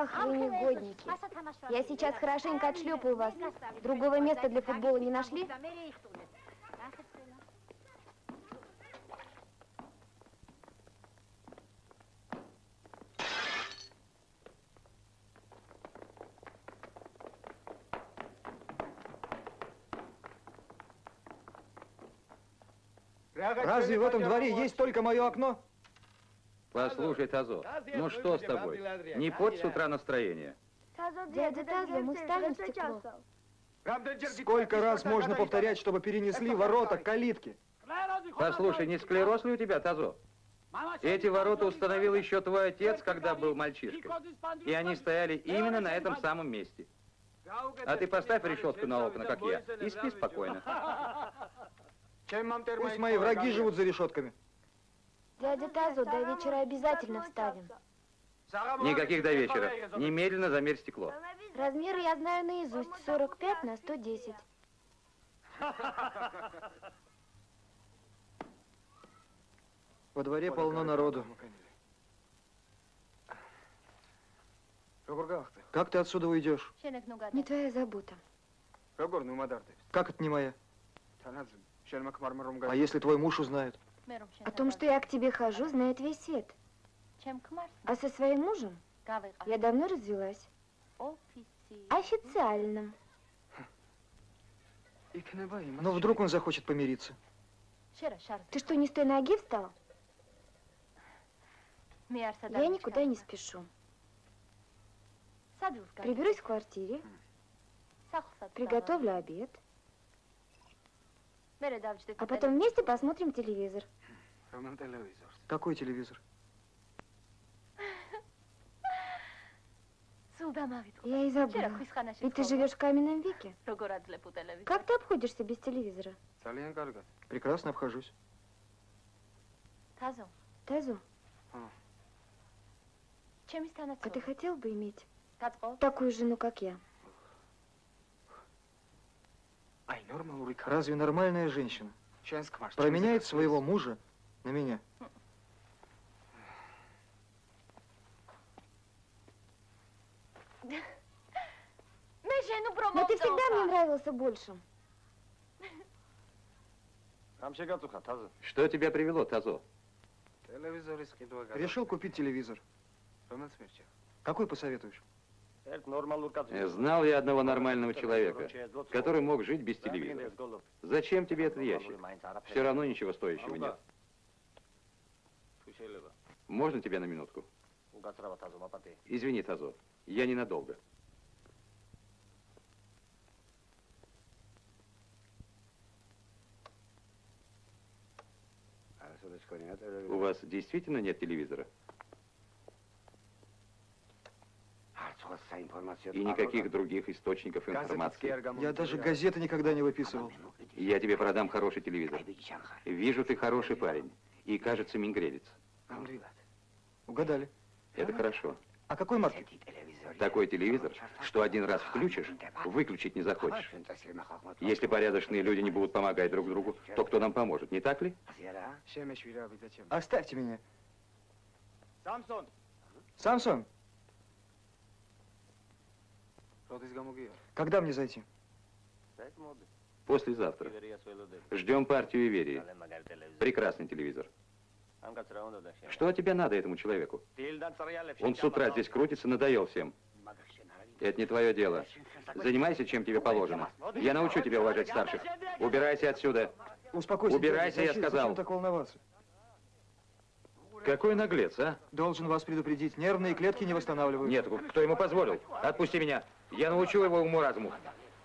Ах, вы негодники. Я сейчас хорошенько отшлепаю вас. Другого места для футбола не нашли? Разве в этом дворе есть только мое окно? Послушай, Тазо, ну что с тобой? Не порть с утра настроение. Дядя Тазо, мы ставим стекло. Сколько раз можно повторять, чтобы перенесли ворота к калитке? Послушай, не склероз ли у тебя, Тазо? Эти ворота установил еще твой отец, когда был мальчишкой. И они стояли именно на этом самом месте. А ты поставь решетку на окна, как я, и спи спокойно. Пусть мои враги живут за решетками. Дядя Тазо, до вечера обязательно вставим. Никаких до вечера. Немедленно замерь стекло. Размеры я знаю наизусть. 45 на 110. Во дворе полно народу. Как ты отсюда уйдешь? Не твоя забота. Как это не моя? А если твой муж узнает? О том, что я к тебе хожу, знает весь свет. А со своим мужем я давно развелась. Официально. Но вдруг он захочет помириться. Ты что, не с той ноги встал? Я никуда не спешу. Приберусь в квартире, приготовлю обед, а потом вместе посмотрим телевизор. Какой телевизор? Я и забыла. Ведь ты живешь в каменном веке. Как ты обходишься без телевизора? Прекрасно обхожусь. Тазо, а ты хотел бы иметь такую жену, как я? Разве нормальная женщина променяет своего мужа на меня? Но ты всегда мне нравился больше. Что тебя привело, Тазо? Решил купить телевизор. Какой посоветуешь? Знал я одного нормального человека, который мог жить без телевизора. Зачем тебе этот ящик? Все равно ничего стоящего нет. Можно тебя на минутку? Извини, Тазо, я ненадолго. У вас действительно нет телевизора? И никаких других источников информации? Я даже газеты никогда не выписывал. Я тебе продам хороший телевизор. Вижу, ты хороший парень. И, кажется, мингрелец. Угадали. Это хорошо. А какой марки? Такой телевизор, что один раз включишь, выключить не захочешь. Если порядочные люди не будут помогать друг другу, то кто нам поможет, не так ли? Оставьте меня. Самсон! Когда мне зайти? Послезавтра. Ждем партию Иверии. Прекрасный телевизор. Что от тебя надо этому человеку? Он с утра здесь крутится, надоел всем. Это не твое дело. Занимайся, чем тебе положено. Я научу тебя уважать старших. Убирайся отсюда. Успокойся. Убирайся, я сказал. Зачем так волноваться? Какой наглец, а? Должен вас предупредить, нервные клетки не восстанавливают. Нет, кто ему позволил? Отпусти меня. Я научу его уму-разуму.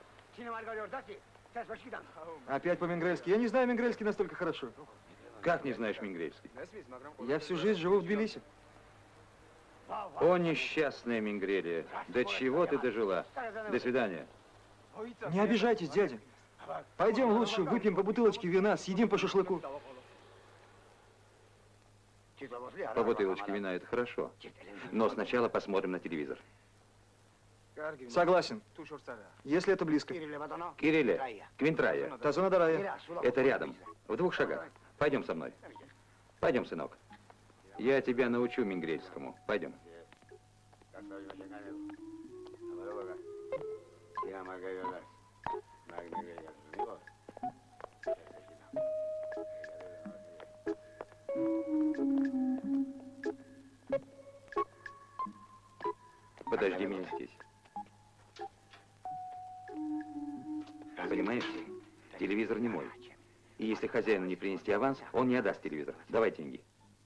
Опять по-мингрельски. Я не знаю мингрельский настолько хорошо. Как не знаешь мингрельский? Я всю жизнь живу в Тбилиси. О, несчастная Мингрелия. До чего ты дожила? До свидания. Не обижайтесь, дядя. Пойдем лучше выпьем по бутылочке вина, съедим по шашлыку. По бутылочке вина это хорошо. Но сначала посмотрим на телевизор. Согласен. Если это близко. Кирилле, Квинтрая. Тазонадарая. Это рядом, в 2 шагах. Пойдем со мной. Пойдем, сынок. Я тебя научу мингрельскому. Пойдем. Подожди меня здесь. Понимаешь, телевизор не мой. И если хозяину не принести аванс, он не отдаст телевизор. Давай деньги.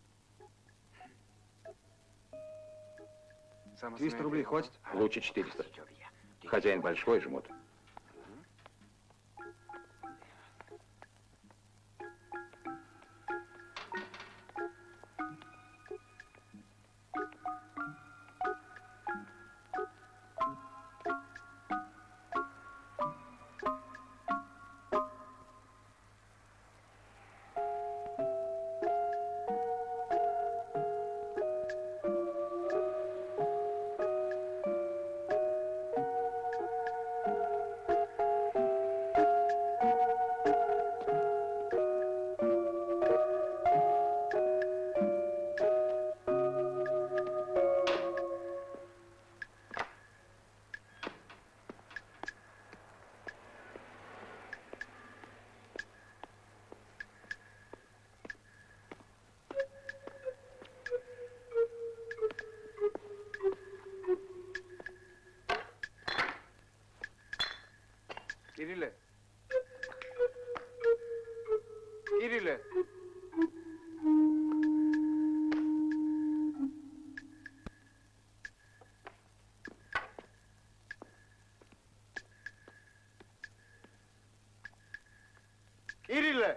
300 рублей хватит? Лучше 400. Хозяин большой жмот. Кирилле! Кирилле! Кирилле!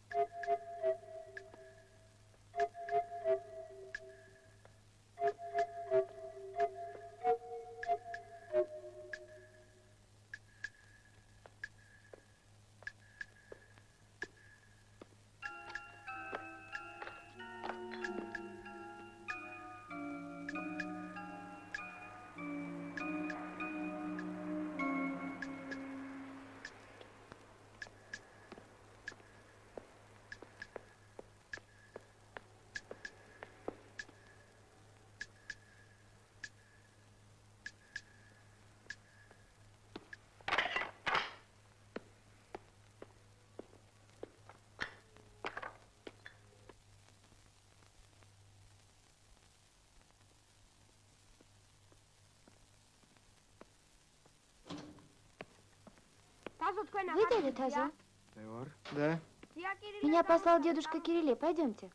Вы дядя Тазу? Да. Меня послал дедушка Кирилле. Пойдемте.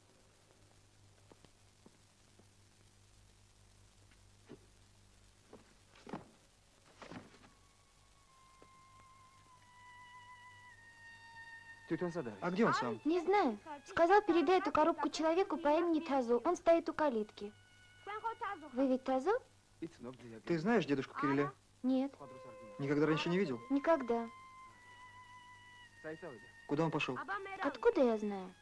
А где он сам? Не знаю. Сказал, передай эту коробку человеку по имени Тазу. Он стоит у калитки. Вы ведь Тазу? Ты знаешь дедушку Кирилля? Нет. Никогда раньше не видел? Никогда. Куда он пошел? Откуда я знаю?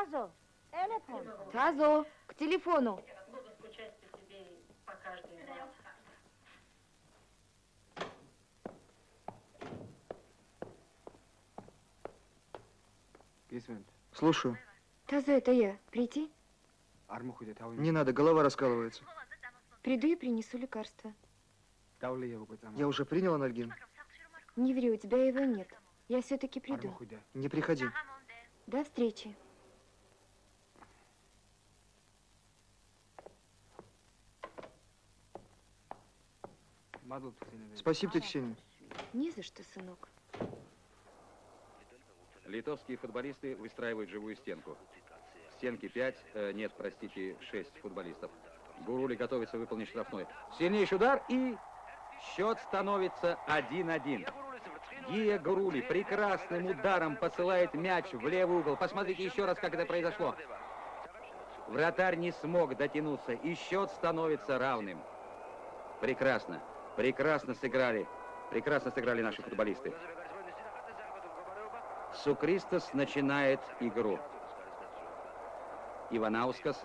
Тазо, к телефону. Слушаю. Тазо, это я. Прийти? Не надо, голова раскалывается. Приду и принесу лекарство. Я уже принял анальгин. Не ври, у тебя его нет. Я все-таки приду. Не приходи. До встречи. Спасибо тебе, Ксения. Не за что, сынок. Литовские футболисты выстраивают живую стенку. В стенке 6 футболистов. Гурули готовится выполнить штрафной. Сильнейший удар и счет становится 1-1. Гия Гурули прекрасным ударом посылает мяч в левый угол. Посмотрите еще раз, как это произошло. Вратарь не смог дотянуться, и счет становится равным. Прекрасно. Прекрасно сыграли наши футболисты. Сукристос начинает игру. Иванаускас.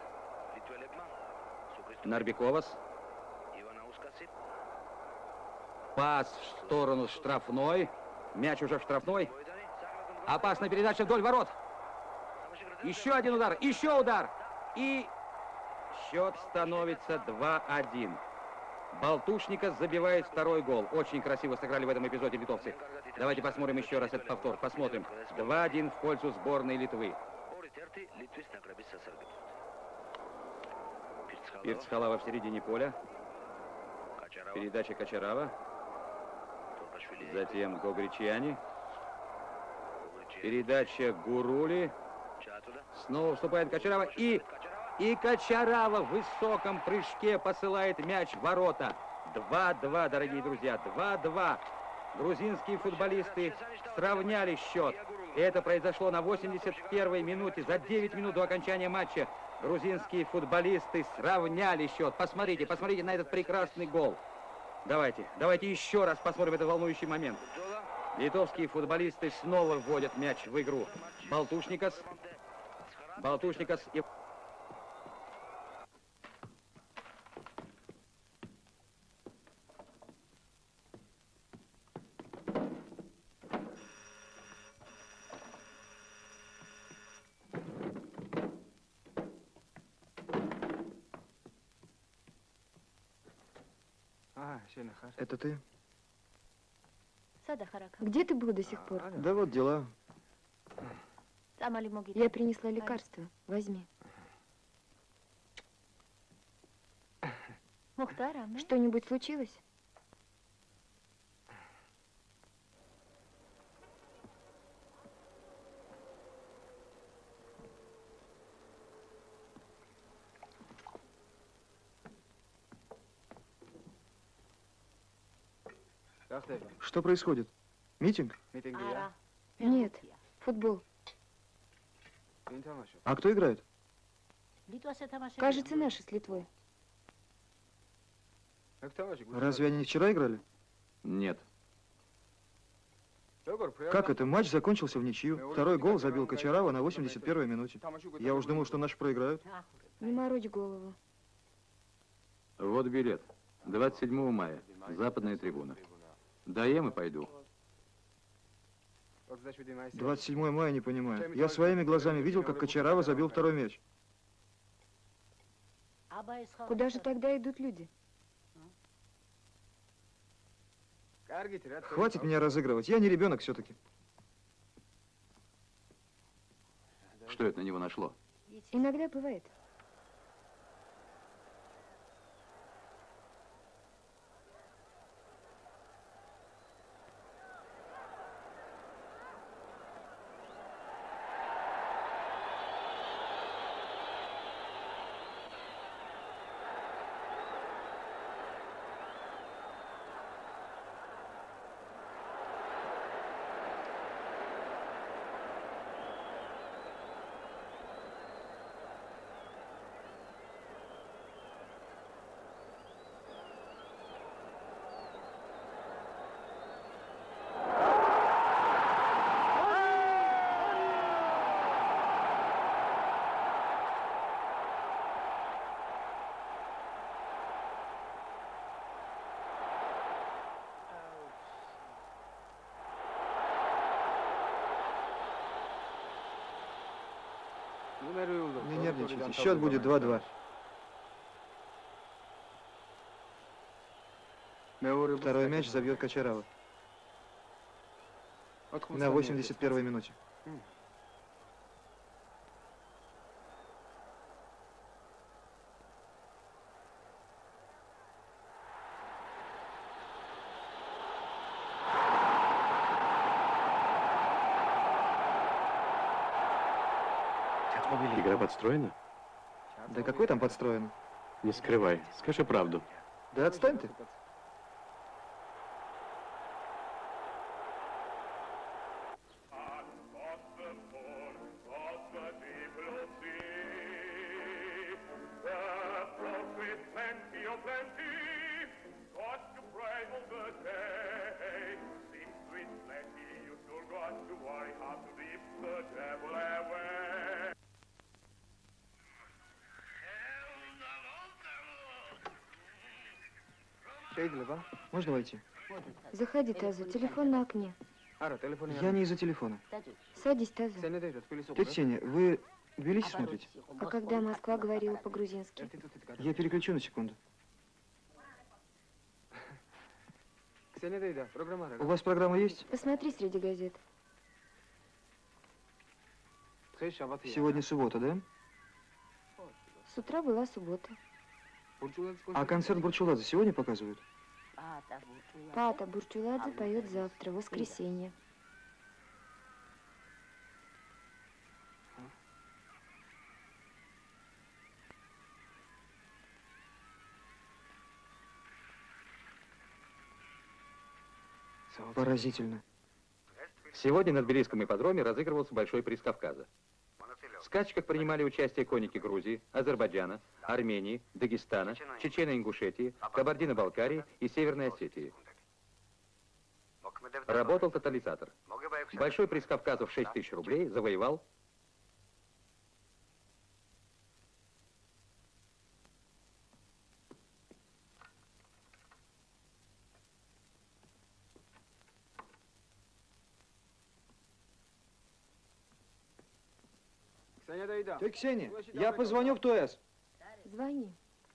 Нарбековас. Пас в сторону штрафной. Мяч уже в штрафной. Опасная передача вдоль ворот. Еще один удар. Еще удар. И счет становится 2-1. Балтушникас забивает второй гол. Очень красиво сыграли в этом эпизоде литовцы. Давайте посмотрим еще раз этот повтор. Посмотрим. 2-1 в пользу сборной Литвы. Пирцхалава в середине поля. Передача Качарава. Затем Гогричиани. Передача Гурули. Снова вступает Качарава. И Качарава в высоком прыжке посылает мяч в ворота. 2-2, дорогие друзья. 2-2. Грузинские футболисты сравняли счет. И это произошло на 81-й минуте. За 9 минут до окончания матча грузинские футболисты сравняли счет. Посмотрите на этот прекрасный гол. Давайте еще раз посмотрим этот волнующий момент. Литовские футболисты снова вводят мяч в игру. Балтушникас и... Это ты? Где ты был до сих пор? Да вот дела. Я принесла лекарство. Возьми. Что-нибудь случилось? Что происходит? Митинг? Нет, футбол. А кто играет? Кажется, наши с Литвой. Разве они не вчера играли? Нет. Как это? Матч закончился в ничью. Второй гол забил Качарава на 81-й минуте. Я уж думал, что наши проиграют. Не морочь голову. Вот билет. 27 мая. Западная трибуна. Доем и пойду. 27 мая не понимаю. Я своими глазами видел, как Качарава забил второй мяч. Куда же тогда идут люди? Хватит меня разыгрывать. Я не ребенок все-таки. Что это на него нашло? Иногда бывает. Не нервничайте, счет будет 2-2. Второй мяч забьет Кочарава. На 81-й минуте. Игра подстроена? Да какой там подстроен? Не скрывай, скажи правду. Да отстань ты. Можно войти? Заходи, Тазу, телефон на окне. Я не из-за телефона. Садись, Тазу. Тетя Сеня, вы Тбилиси смотрите? А когда Москва говорила по-грузински? Я переключу на секунду. У вас программа есть? Посмотри среди газет. Сегодня суббота, да? С утра была суббота. А концерт Бурчуладзе сегодня показывают? Пата Бурчуладзе поет завтра, воскресенье. Поразительно. Сегодня на Тбилисском ипподроме разыгрывался большой приз Кавказа. В скачках принимали участие конники Грузии, Азербайджана, Армении, Дагестана, Чечено-Ингушетии, Кабардино-Балкарии и Северной Осетии. Работал тотализатор. Большой приз Кавказа в 6 тысяч рублей завоевал Тетя Ксения, я позвоню в ТОЭС. Звони.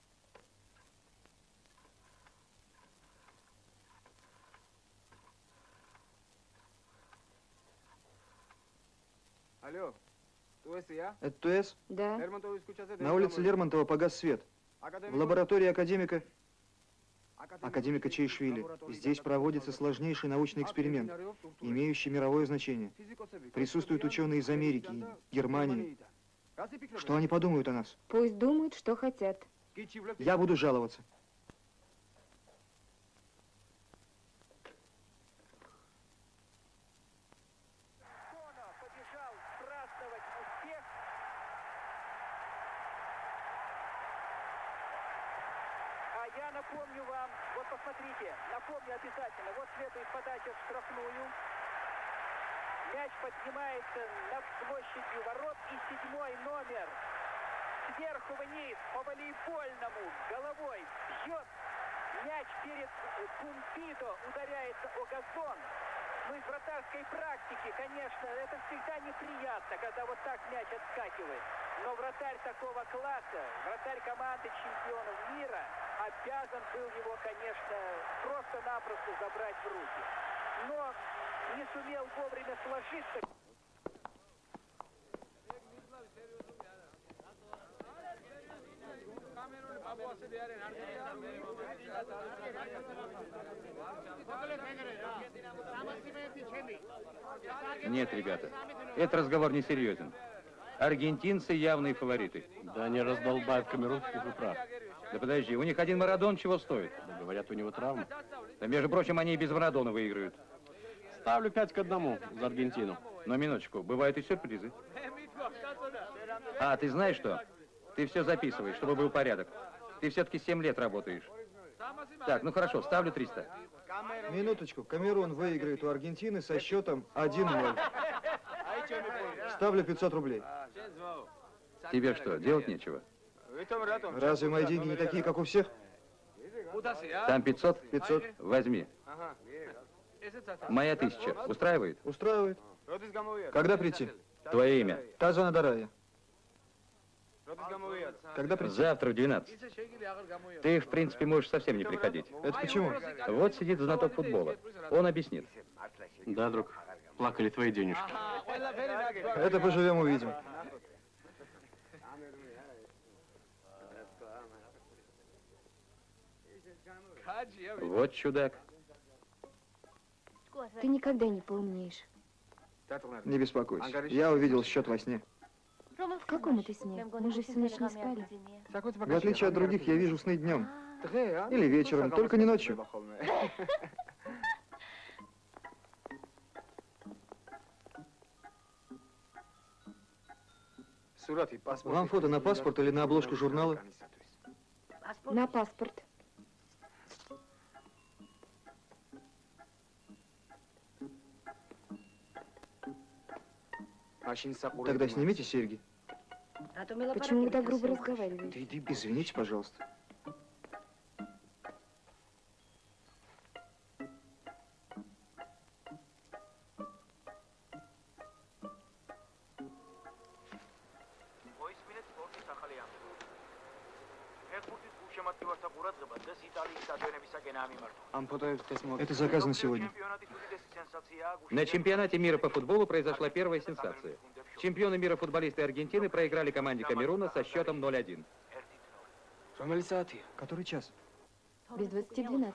Алло, ТОЭС я? Это ТОЭС? Да. На улице Лермонтова погас свет. В лаборатории академика Чаишвили. Здесь проводится сложнейший научный эксперимент, имеющий мировое значение. Присутствуют ученые из Америки, Германии. Что они подумают о нас? Пусть думают, что хотят. Я буду жаловаться. Я напомню вам, вот посмотрите, напомню обязательно, вот следует подача в штрафную. Мяч поднимается над площадью ворот, и 7-й номер сверху вниз по волейбольному головой бьет. Мяч перед Пумпидо ударяется о газон. Ну, из вратарской практики, конечно, это всегда неприятно, когда вот так мяч отскакивает. Но вратарь такого класса, вратарь команды чемпионов мира, обязан был его, конечно, просто-напросто забрать в руки. Но не сумел вовремя сложиться. Нет, ребята, этот разговор не серьезен. Аргентинцы явные фавориты. Да не раздолбают камерунских и прав. Да подожди, у них один Марадон чего стоит? Да, говорят, у него травма. Да, между прочим, они и без Марадона выиграют. Ставлю 5-1 за Аргентину. Но минуточку, бывают и сюрпризы. А, ты знаешь что? Ты все записываешь, чтобы был порядок. Ты все-таки 7 лет работаешь. Так, ну хорошо, ставлю 300. Минуточку. Камерун выиграет у Аргентины со счетом 1-0. Ставлю 500 рублей. Тебе что, делать нечего? Разве мои деньги не такие, как у всех? Там 500? 500. Возьми. Моя 1000. Устраивает? Устраивает. Когда прийти? Твое имя? Тазана Дарая. Когда прийти? Завтра в 12. Ты, в принципе, можешь совсем не приходить. Это почему? Вот сидит знаток футбола. Он объяснит. Да, друг, плакали твои денежки. Это поживем, увидим. Вот чудак. Ты никогда не поумнеешь. Не беспокойся. Я увидел счет во сне. В каком это сне? Мы же всю ночь не спали. В отличие от других, я вижу сны днем. Или вечером, только не ночью. Вам фото на паспорт или на обложку журнала? На паспорт. Тогда снимите серьги. Почему вы так грубо разговариваете? Извините, пожалуйста. Это заказано сегодня. На чемпионате мира по футболу произошла первая сенсация. Чемпионы мира футболисты Аргентины проиграли команде Камеруна со счетом 0-1. Который час? Без 20:12.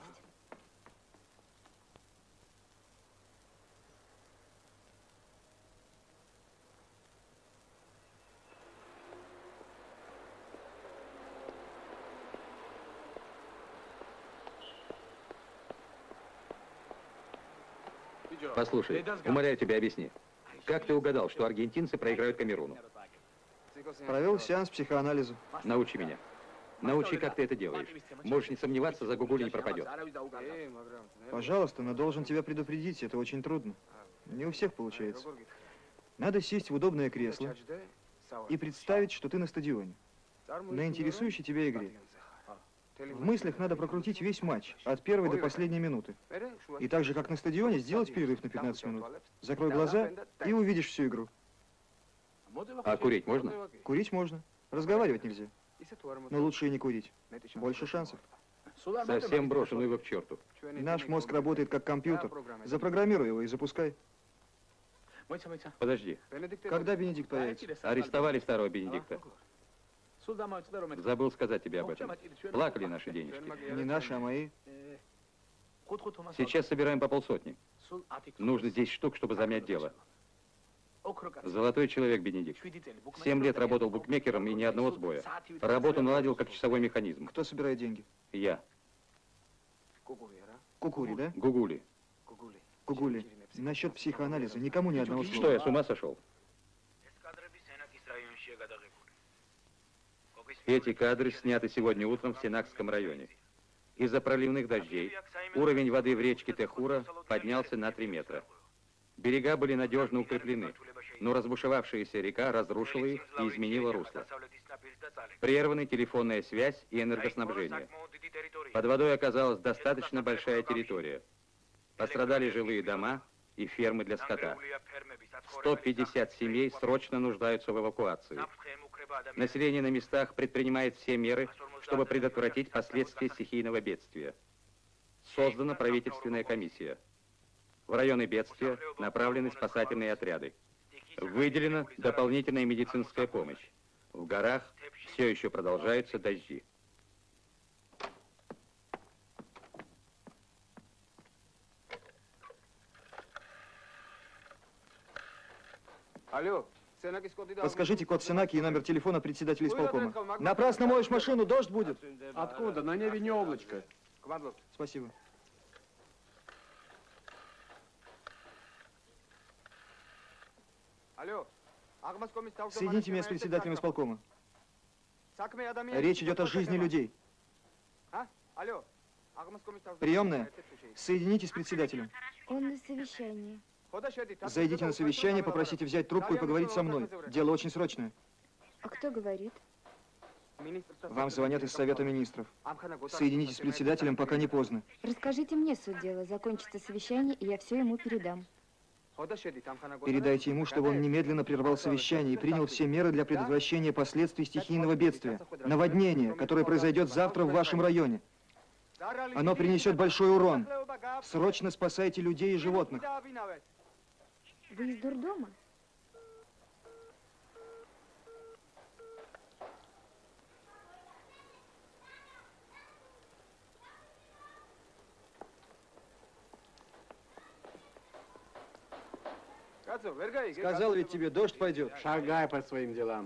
Послушай, умоляю тебя, объясни. Как ты угадал, что аргентинцы проиграют Камеруну? Провел сеанс психоанализа. Научи меня. Научи, как ты это делаешь. Можешь не сомневаться, за Гугули не пропадет. Пожалуйста, но должен тебя предупредить, это очень трудно. Не у всех получается. Надо сесть в удобное кресло и представить, что ты на стадионе, на интересующей тебя игре. В мыслях надо прокрутить весь матч, от первой до последней минуты. И так же, как на стадионе, сделать перерыв на 15 минут. Закрой глаза и увидишь всю игру. А курить можно? Курить можно, разговаривать нельзя. Но лучше и не курить. Больше шансов. Совсем брошенную его к черту. Наш мозг работает как компьютер. Запрограммируй его и запускай. Подожди. Когда Бенедикт появится? Арестовали старого Бенедикта. Забыл сказать тебе об этом. Плакали наши денежки. Не наши, а мои. Сейчас собираем по 500. Нужно 10 штук, чтобы замять дело. Золотой человек Бенедикт. 7 лет работал букмекером и ни одного сбоя. Работу наладил как часовой механизм. Кто собирает деньги? Я. Кукури, да? Гугули. Гугули. Насчет психоанализа никому ни одного слова. Что, я с ума сошел? Эти кадры сняты сегодня утром в Сенакском районе. Из-за проливных дождей уровень воды в речке Техура поднялся на 3 метра. Берега были надежно укреплены, но разбушевавшаяся река разрушила их и изменила русло. Прерваны телефонная связь и энергоснабжение. Под водой оказалась достаточно большая территория. Пострадали жилые дома и фермы для скота. 150 семей срочно нуждаются в эвакуации. Население на местах предпринимает все меры, чтобы предотвратить последствия стихийного бедствия. Создана правительственная комиссия. В районы бедствия направлены спасательные отряды. Выделена дополнительная медицинская помощь. В горах все еще продолжаются дожди. Алло, Подскажите код Сенаки и номер телефона председателя исполкома. Напрасно моешь машину, дождь будет. Откуда? На небе не облачко. Спасибо. Соедините меня с председателем исполкома. Речь идет о жизни людей. Приемная, соедините с председателем. Он на совещании. Зайдите на совещание, попросите взять трубку и поговорить со мной. Дело очень срочное. А кто говорит? Вам звонят из Совета Министров. Соединитесь с председателем, пока не поздно. Расскажите мне суть дела. Закончится совещание, и я все ему передам. Передайте ему, чтобы он немедленно прервал совещание и принял все меры для предотвращения последствий стихийного бедствия, наводнения, которое произойдет завтра в вашем районе. Оно принесет большой урон. Срочно спасайте людей и животных. Вы из дурдома? Сказал ведь тебе, дождь пойдет. Шагай по своим делам.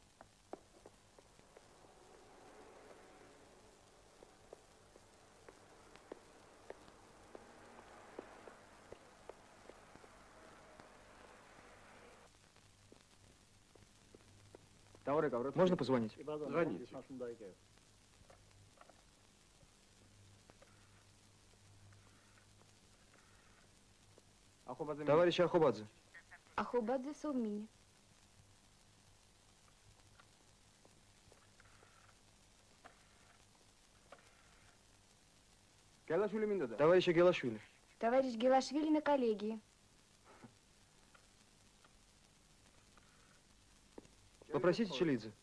Можно позвонить? Звоните. Товарищ Ахобадзе. Ахобадзе Совмини. Товарищ Гелашвили. Товарищ Гелашвили на коллегии. Попросите Челидзе.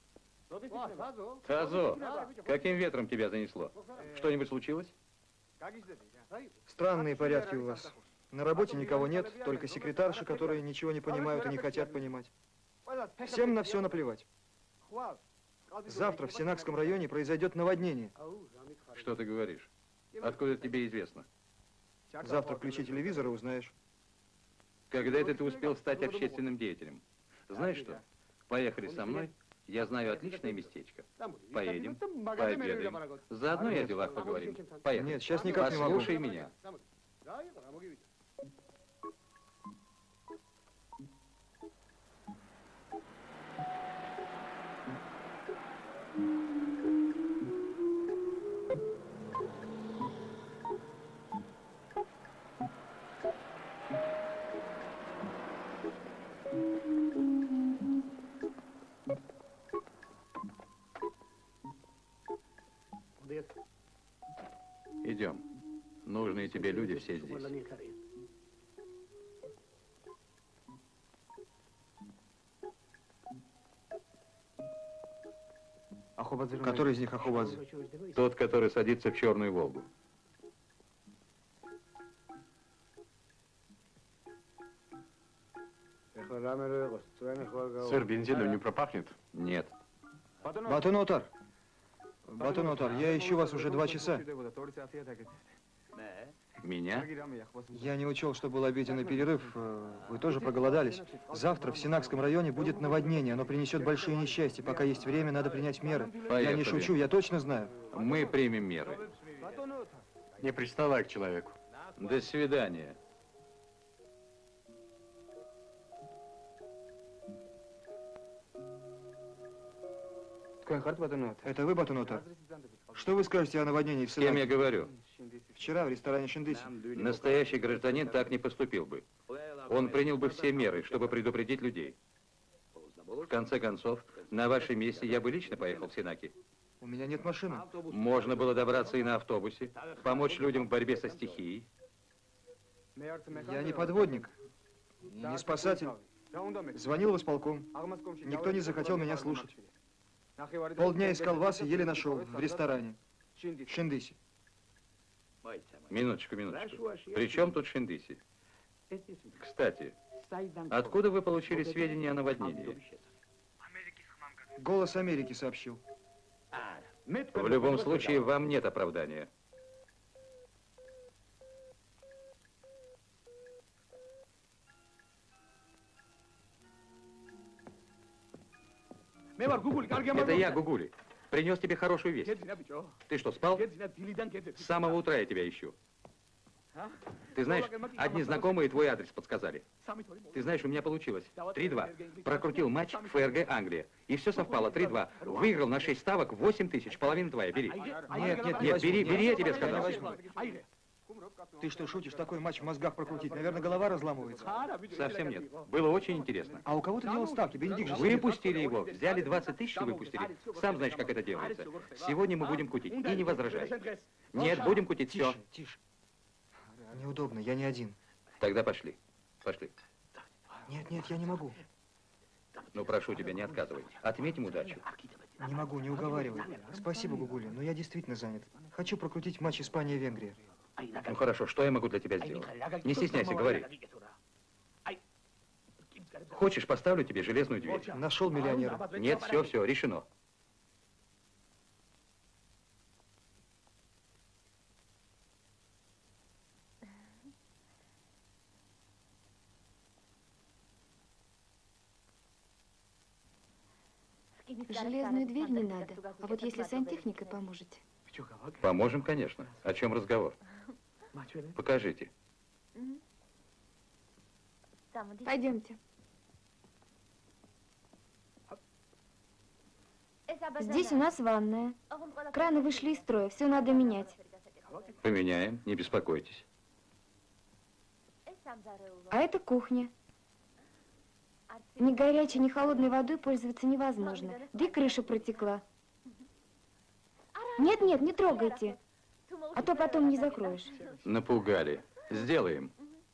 Тазо, каким ветром тебя занесло? Что-нибудь случилось? Странные порядки у вас. На работе никого нет, только секретарши, которые ничего не понимают и не хотят понимать. Всем на все наплевать. Завтра в Синакском районе произойдет наводнение. Что ты говоришь? Откуда тебе известно? Завтра включи телевизор и узнаешь. Когда это ты успел стать общественным деятелем? Знаешь что? Поехали со мной. Я знаю отличное местечко. Поедем, пообедаем. Заодно и о делах поговорим. Поехали. Нет, сейчас никак не могу. Послушай меня. Идем. Нужные тебе люди все здесь. Который из них Ахобадзе? Тот, который садится в Черную Волгу. Сыр, бензином не пропахнет? Нет. Батонотар. Батонотар, я ищу вас уже 2 часа. Меня? Я не учел, что был обеденный перерыв. Вы тоже проголодались. Завтра в Синакском районе будет наводнение. Оно принесет большие несчастья. Пока есть время, надо принять меры. Поехали. Я не шучу, я точно знаю. Мы примем меры. Не приставай к человеку. До свидания. Это вы, Батонотар? Что вы скажете о наводнении в С кем я Синаке? говорю? Вчера в ресторане Шиндыси. Настоящий гражданин так не поступил бы. Он принял бы все меры, чтобы предупредить людей. В конце концов, на вашем месте я бы лично поехал в Синаки. У меня нет машины. Можно было добраться и на автобусе, помочь людям в борьбе со стихией. Я не подводник, не спасатель. Звонил в исполком. Никто не захотел меня слушать. Полдня искал вас и еле нашел в ресторане. В Шиндыси. Минуточку, минуточку. При чем тут Шиндыси? Кстати, откуда вы получили сведения о наводнении? Голос Америки сообщил. В любом случае, вам нет оправдания. Это я, Гугули. Принес тебе хорошую весть. Ты что, спал? С самого утра я тебя ищу. Ты знаешь, одни знакомые твой адрес подсказали. Ты знаешь, у меня получилось. 3-2. Прокрутил матч ФРГ Англия. И все совпало. 3-2. Выиграл на 6 ставок 8 тысяч. Половина твоя. Бери. Нет, бери, я тебе сказал. Ты что, шутишь? Такой матч в мозгах прокрутить? Наверное, голова разламывается. Совсем нет. Было очень интересно. А у кого ты делал ставки? Бенедикт же... Выпустили его. Взяли 20 тысяч и выпустили. Сам знаешь, как это делается. Сегодня мы будем кутить. И не возражай. Нет, будем кутить все. Тише. Неудобно, я не один. Тогда пошли. Пошли. Нет, нет, я не могу. Ну, прошу тебя, не отказывай. Отметим удачу. Не могу, не уговаривай. Спасибо, Гугули, но я действительно занят. Хочу прокрутить матч Испания-Венгрия. Ну, хорошо, что я могу для тебя сделать? Не стесняйся, говори. Хочешь, поставлю тебе железную дверь? Нашел миллионера. Нет, все, решено. Железную дверь не надо. А вот если сантехникой поможете. Поможем, конечно. О чем разговор? Покажите. Пойдемте. Здесь у нас ванная. Краны вышли из строя, все надо менять. Поменяем, не беспокойтесь. А это кухня. Ни горячей, ни холодной водой пользоваться невозможно. Да и крыша протекла. Нет, нет, не трогайте. А то потом не закроешь. Напугали. Сделаем.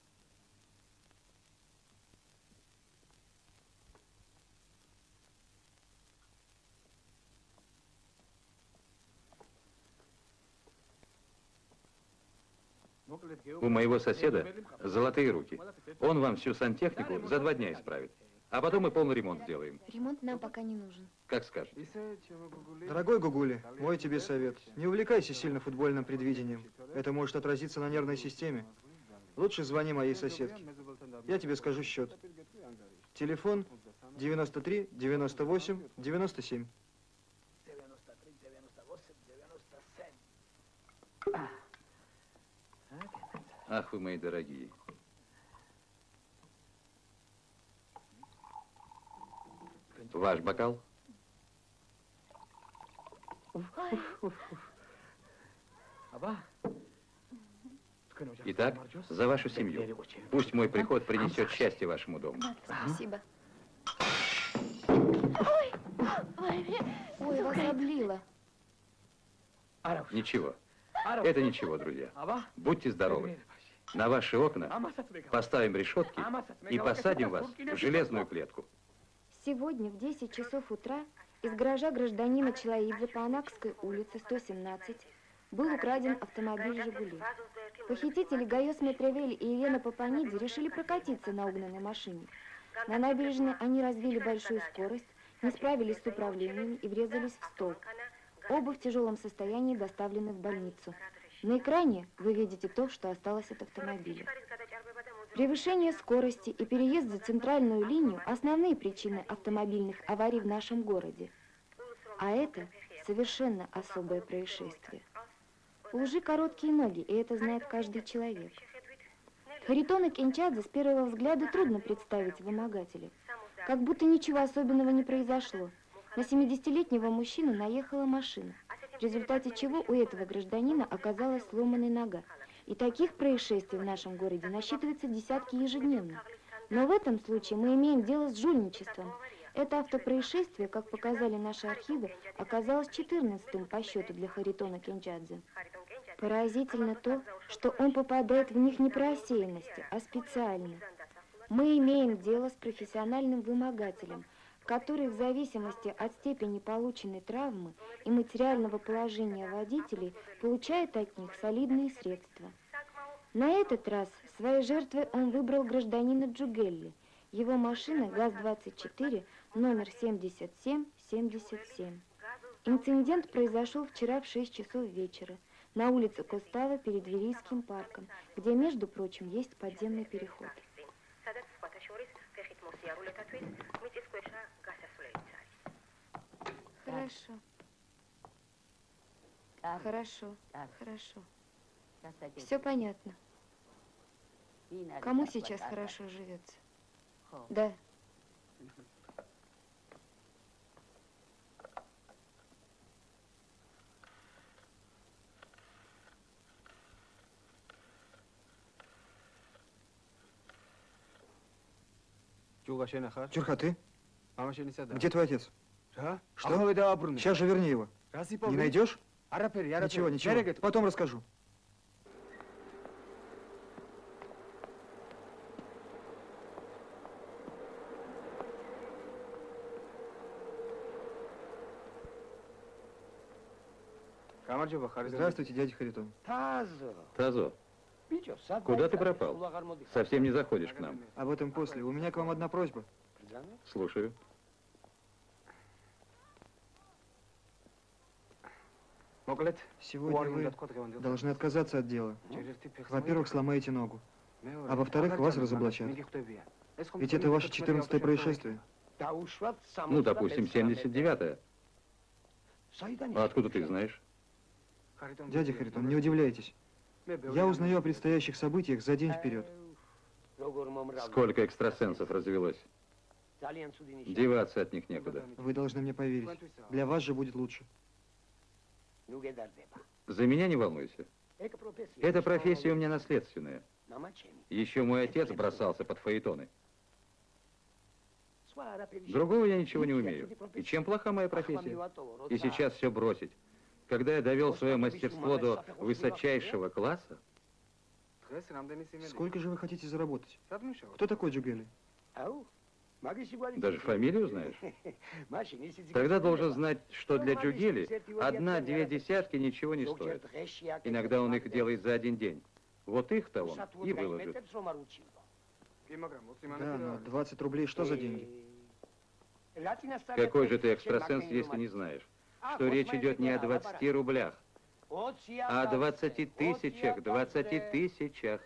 У моего соседа золотые руки. Он вам всю сантехнику за 2 дня исправит. А потом мы полный ремонт сделаем. Ремонт нам пока не нужен. Как скажете. Дорогой Гугули, мой тебе совет. Не увлекайся сильно футбольным предвидением. Это может отразиться на нервной системе. Лучше звони моей соседке. Я тебе скажу счет. Телефон 93 98 97. Ах вы мои дорогие. Ваш бокал? Итак, за вашу семью. Пусть мой приход принесет счастье вашему дому. Спасибо. Ой, вас облило. Ничего. Это ничего, друзья. Будьте здоровы. На ваши окна поставим решетки и посадим вас в железную клетку. Сегодня в 10 часов утра из гаража гражданина Чилаидзе по Анакской улице 117 был украден автомобиль «Жигули». Похитители Гайос Метревель и Елена Папаниди решили прокатиться на угнанной машине. На набережной они развили большую скорость, не справились с управлением и врезались в столб. Оба в тяжелом состоянии доставлены в больницу. На экране вы видите то, что осталось от автомобиля. Превышение скорости и переезд за центральную линию – основные причины автомобильных аварий в нашем городе. А это совершенно особое происшествие. У лжи короткие ноги, и это знает каждый человек. Харитона Кенчадзе с первого взгляда трудно представить вымогателя. Как будто ничего особенного не произошло. На 70-летнего мужчину наехала машина, в результате чего у этого гражданина оказалась сломанная нога. И таких происшествий в нашем городе насчитывается десятки ежедневно. Но в этом случае мы имеем дело с жульничеством. Это автопроисшествие, как показали наши архивы, оказалось 14-м по счету для Харитона Кенчадзе. Поразительно то, что он попадает в них не по рассеянности, а специально. Мы имеем дело с профессиональным вымогателем, который в зависимости от степени полученной травмы и материального положения водителей получает от них солидные средства. На этот раз своей жертвой он выбрал гражданина Джугелли. Его машина ГАЗ-24, номер 7777. Инцидент произошел вчера в 6 часов вечера на улице Костава перед Верийским парком, где, между прочим, есть подземный переход. Хорошо. Хорошо. Хорошо. Все понятно. Кому сейчас хорошо живется? Да. Чурха, ты? Где твой отец? Что? Сейчас же верни его. Не найдешь? Ничего, ничего. Потом расскажу. Здравствуйте, дядя Харитон. Тазо, куда ты пропал? Совсем не заходишь к нам. Об этом после. У меня к вам одна просьба. Слушаю. Сегодня вы должны отказаться от дела. Во-первых, сломаете ногу. А во-вторых, вас разоблачат. Ведь это ваше 14-е происшествие. Ну, допустим, 79-е. А откуда ты знаешь? Дядя Харитон, не удивляйтесь. Я узнаю о предстоящих событиях за день вперед. Сколько экстрасенсов развелось? Деваться от них некуда. Вы должны мне поверить. Для вас же будет лучше. За меня не волнуйся. Эта профессия у меня наследственная. Еще мой отец бросался под фаэтоны. Другого я ничего не умею. И чем плоха моя профессия? И сейчас все бросить. Когда я довел свое мастерство до высочайшего класса... Сколько же вы хотите заработать? Кто такой Джугели? Даже фамилию знаешь? Тогда должен знать, что для Джугели 1-2 десятки ничего не стоят. Иногда он их делает за один день. Вот их-то он и выложит. Да, но 20 рублей что за деньги? Какой же ты экстрасенс, если не знаешь, что речь идет не о 20 рублях, а о 20 тысячах, 20 тысячах.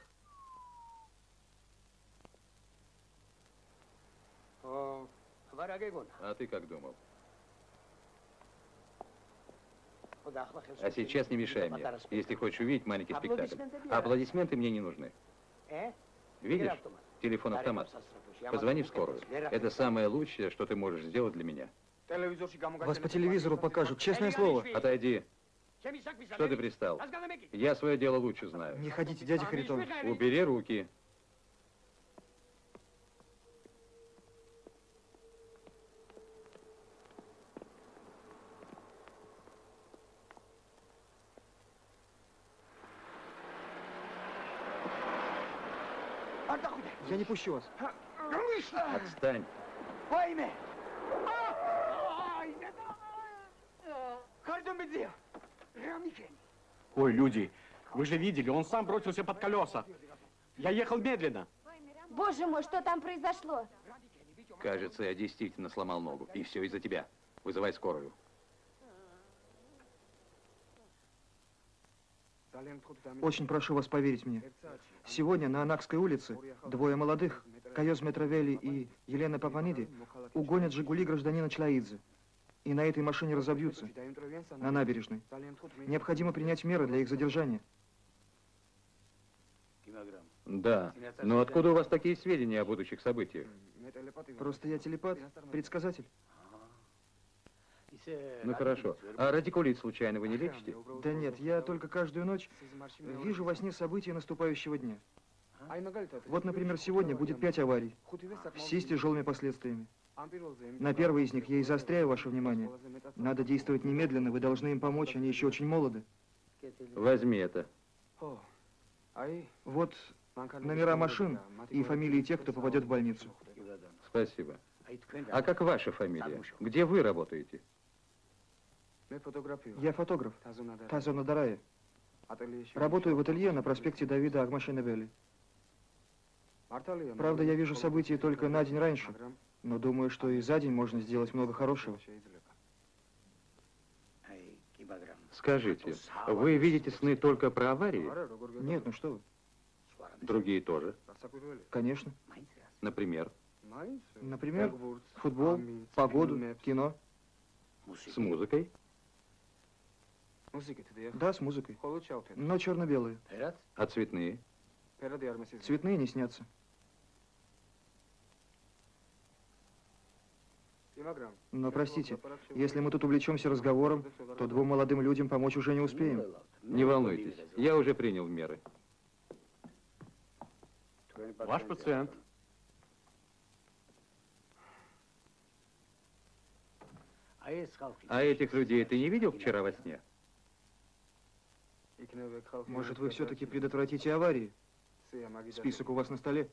А ты как думал? А сейчас не мешай мне, если хочешь увидеть маленький спектакль. Аплодисменты мне не нужны. Видишь? Телефон-автомат. Позвони в скорую. Это самое лучшее, что ты можешь сделать для меня. Вас по телевизору покажут, честное слово. Отойди. Что ты пристал? Я свое дело лучше знаю. Не ходите, дядя Харитон. Убери руки. Я не пущу вас. Отстань. Ой, люди, вы же видели, он сам бросился под колеса. Я ехал медленно. Боже мой, что там произошло? Кажется, я действительно сломал ногу. И все из-за тебя. Вызывай скорую. Очень прошу вас поверить мне. Сегодня на Анакской улице двое молодых, Кайос Метровели и Елена Папаниди, угонят «Жигули» гражданина Члаидзе. И на этой машине разобьются, на набережной. Необходимо принять меры для их задержания. Да, но откуда у вас такие сведения о будущих событиях? Просто я телепат, предсказатель. Ну хорошо. А радикулит случайно вы не лечите? Да нет, я только каждую ночь вижу во сне события наступающего дня. Вот, например, сегодня будет 5 аварий, все с тяжелыми последствиями. На первой из них я и заостряю ваше внимание. Надо действовать немедленно, вы должны им помочь, они еще очень молоды. Возьми это. Вот номера машин и фамилии тех, кто попадет в больницу. Спасибо. А как ваша фамилия? Где вы работаете? Я фотограф, Тазо Надарая. Работаю в ателье на проспекте Давида Агмашиневели. Правда, я вижу события только на день раньше, но думаю, что и за день можно сделать много хорошего. Скажите, вы видите сны только про аварии? Нет, ну что вы. Другие тоже? Конечно. Например? Например, футбол, погоду, кино. С музыкой? Да, с музыкой. Но черно-белые. А цветные? Цветные не снятся. Но простите, если мы тут увлечемся разговором, то двум молодым людям помочь уже не успеем. Не волнуйтесь, я уже принял меры. Ваш пациент. А этих людей ты не видел вчера во сне? Может, вы все-таки предотвратите аварии? Список у вас на столе.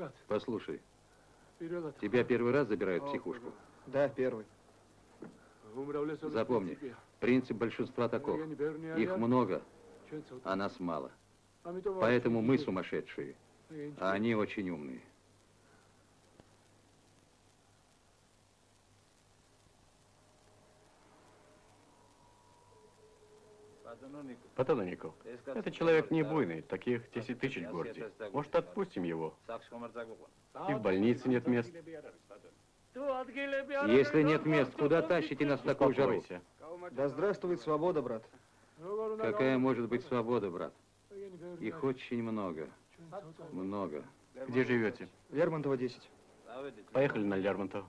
Послушай, тебя первый раз забирают в психушку. Да, первый. Запомни, принцип большинства таков. Их много, а нас мало. Поэтому мы сумасшедшие, а они очень умные. Потаноников, этот человек не буйный, таких 10 тысяч в городе. Может, отпустим его? И в больнице нет мест. Если нет мест, куда тащите нас в такую жару? Успокойся. Да здравствует свобода, брат. Какая может быть свобода, брат? Их очень много. Много. Где живете? Лермонтова, 10. Поехали на Лермонтова.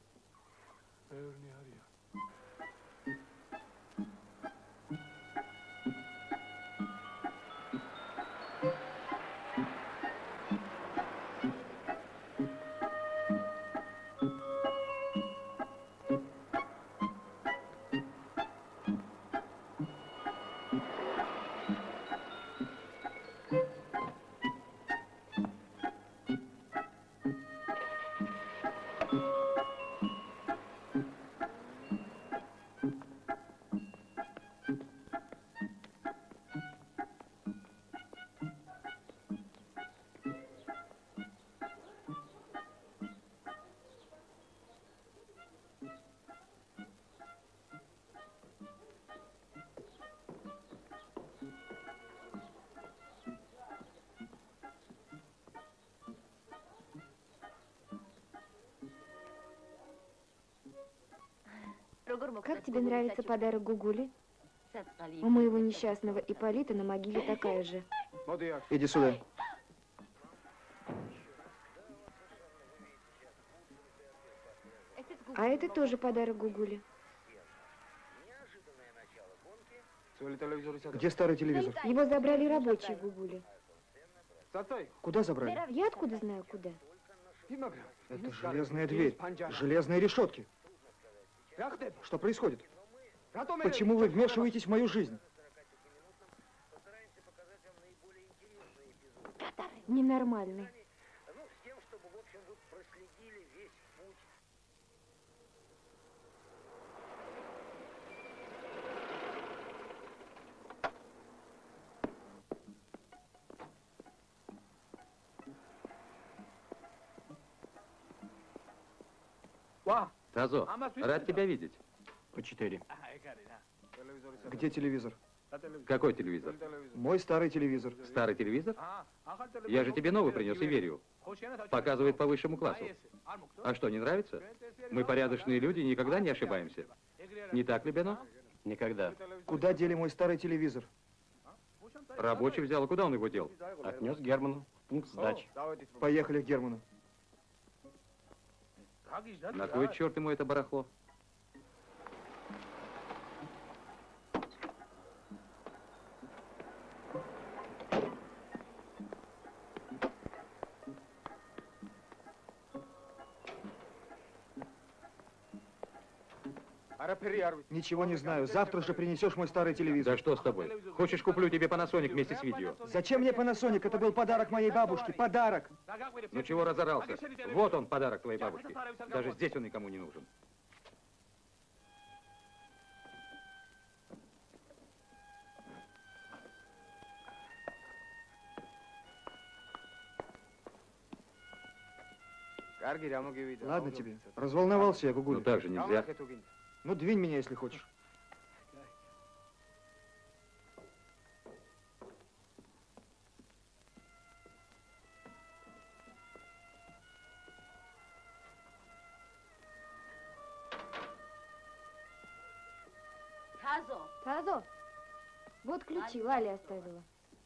Как тебе нравится подарок Гугули? У моего несчастного Ипполита на могиле такая же. Иди сюда. А это тоже подарок Гугули. Где старый телевизор? Его забрали рабочие Гугули. Куда забрали? Я откуда знаю, куда? Это железная дверь, железные решетки. Что происходит? Почему вы вмешиваетесь в мою жизнь? Ненормальный. Тазо, рад тебя видеть. По 4. Где телевизор? Какой телевизор? Мой старый телевизор. Старый телевизор? Я же тебе новый принес и верю. Показывает по высшему классу. А что, не нравится? Мы порядочные люди, никогда не ошибаемся. Не так ли, Бено? Никогда. Куда дели мой старый телевизор? Рабочий взял, а куда он его дел? Отнес Герману в пункт сдачи. Поехали к Герману. На кой черт ему это барахло? Ничего не знаю. Завтра же принесешь мой старый телевизор. Да что с тобой? Хочешь, куплю тебе Panasonic вместе с видео? Зачем мне Panasonic? Это был подарок моей бабушке. Подарок. Ну чего разорался? Вот он, подарок твоей бабушке. Даже здесь он никому не нужен. Ладно тебе. Разволновался я, Гугуль. Ну так же нельзя. Ну, двинь меня, если хочешь. Тазо, вот ключи, Лаля оставила.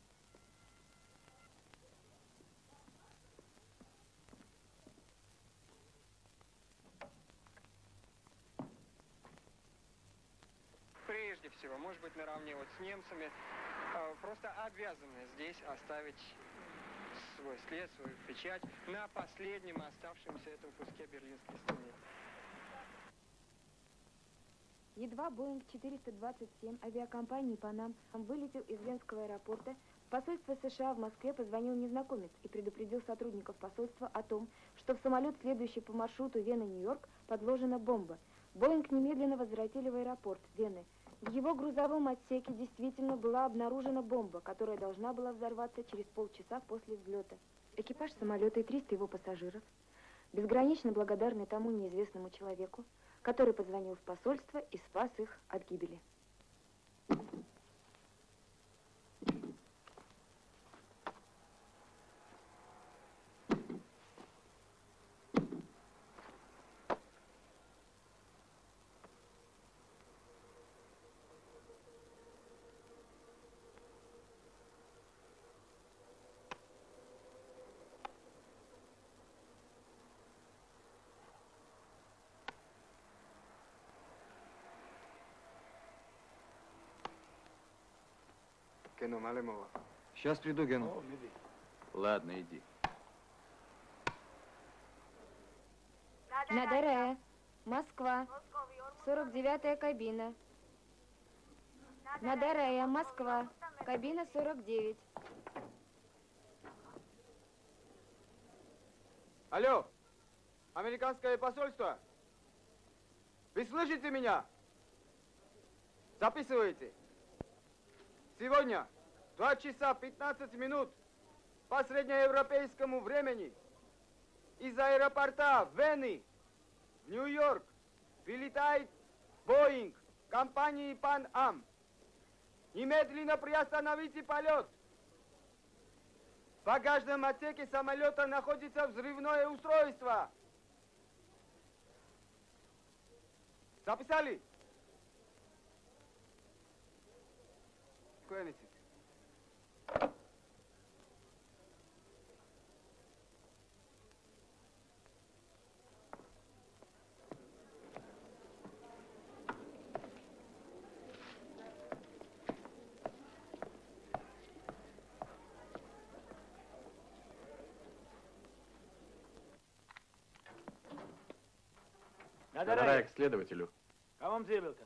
Прежде всего, может быть, наравне вот с немцами, просто обязаны здесь оставить свой след, свою печать на последнем оставшемся этом куске Берлинской стены. Едва Боинг 427 авиакомпании «Панам» вылетел из Венского аэропорта, в посольство США в Москве позвонил незнакомец и предупредил сотрудников посольства о том, что в самолет, следующий по маршруту Вена-Нью-Йорк, подложена бомба. Боинг немедленно возвратили в аэропорт Вены. В его грузовом отсеке действительно была обнаружена бомба, которая должна была взорваться через полчаса после взлета. Экипаж самолета и 300 его пассажиров, безгранично благодарны тому неизвестному человеку, который позвонил в посольство и спас их от гибели. Сейчас приду, Гена. Ладно, иди. Надарая, Москва, 49-я кабина. Надарая, Москва, кабина 49. Алло, американское посольство? Вы слышите меня? Записывайте. Сегодня 2 часа 15 минут по среднеевропейскому времени из аэропорта Вены в Нью-Йорк вылетает Боинг компании Pan Am. Немедленно приостановите полет. В багажном отсеке самолета находится взрывное устройство. Записали? Куда-нибудь. Надарая к следователю. Кому заявил-то?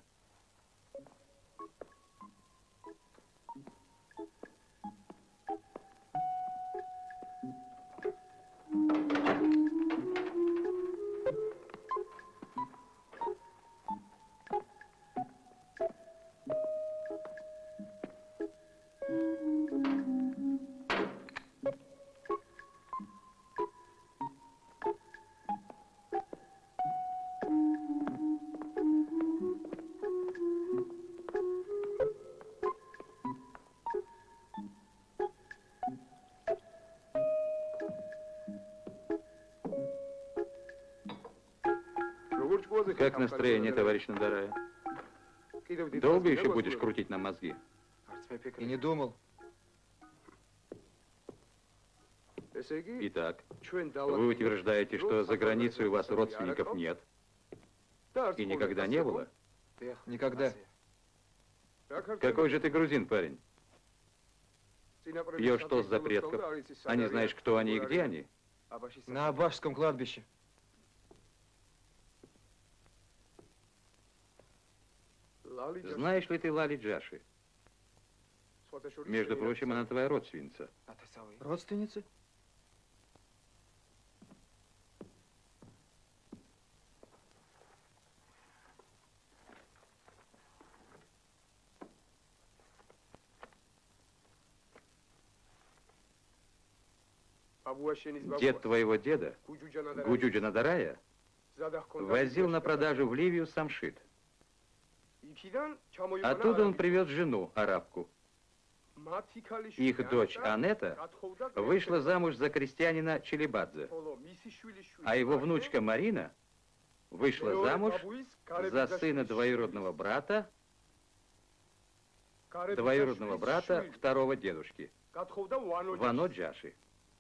Как настроение, товарищ Надарая? Долго еще будешь крутить нам мозги? И не думал. Итак, вы утверждаете, что за границей у вас родственников нет и никогда не было? Никогда. Какой же ты грузин, парень? Пьешь тост за предков, а не знаешь, кто они и где они? На Абашском кладбище. Знаешь ли ты Лали Джаши? Между прочим, она твоя родственница. Родственницы? Дед твоего деда, Гуджуджа Надарая, возил на продажу в Ливию самшит. Оттуда он привез жену, арабку. Их дочь Анетта вышла замуж за крестьянина Челибадзе, а его внучка Марина вышла замуж за сына двоюродного брата второго дедушки, Вано Джаши.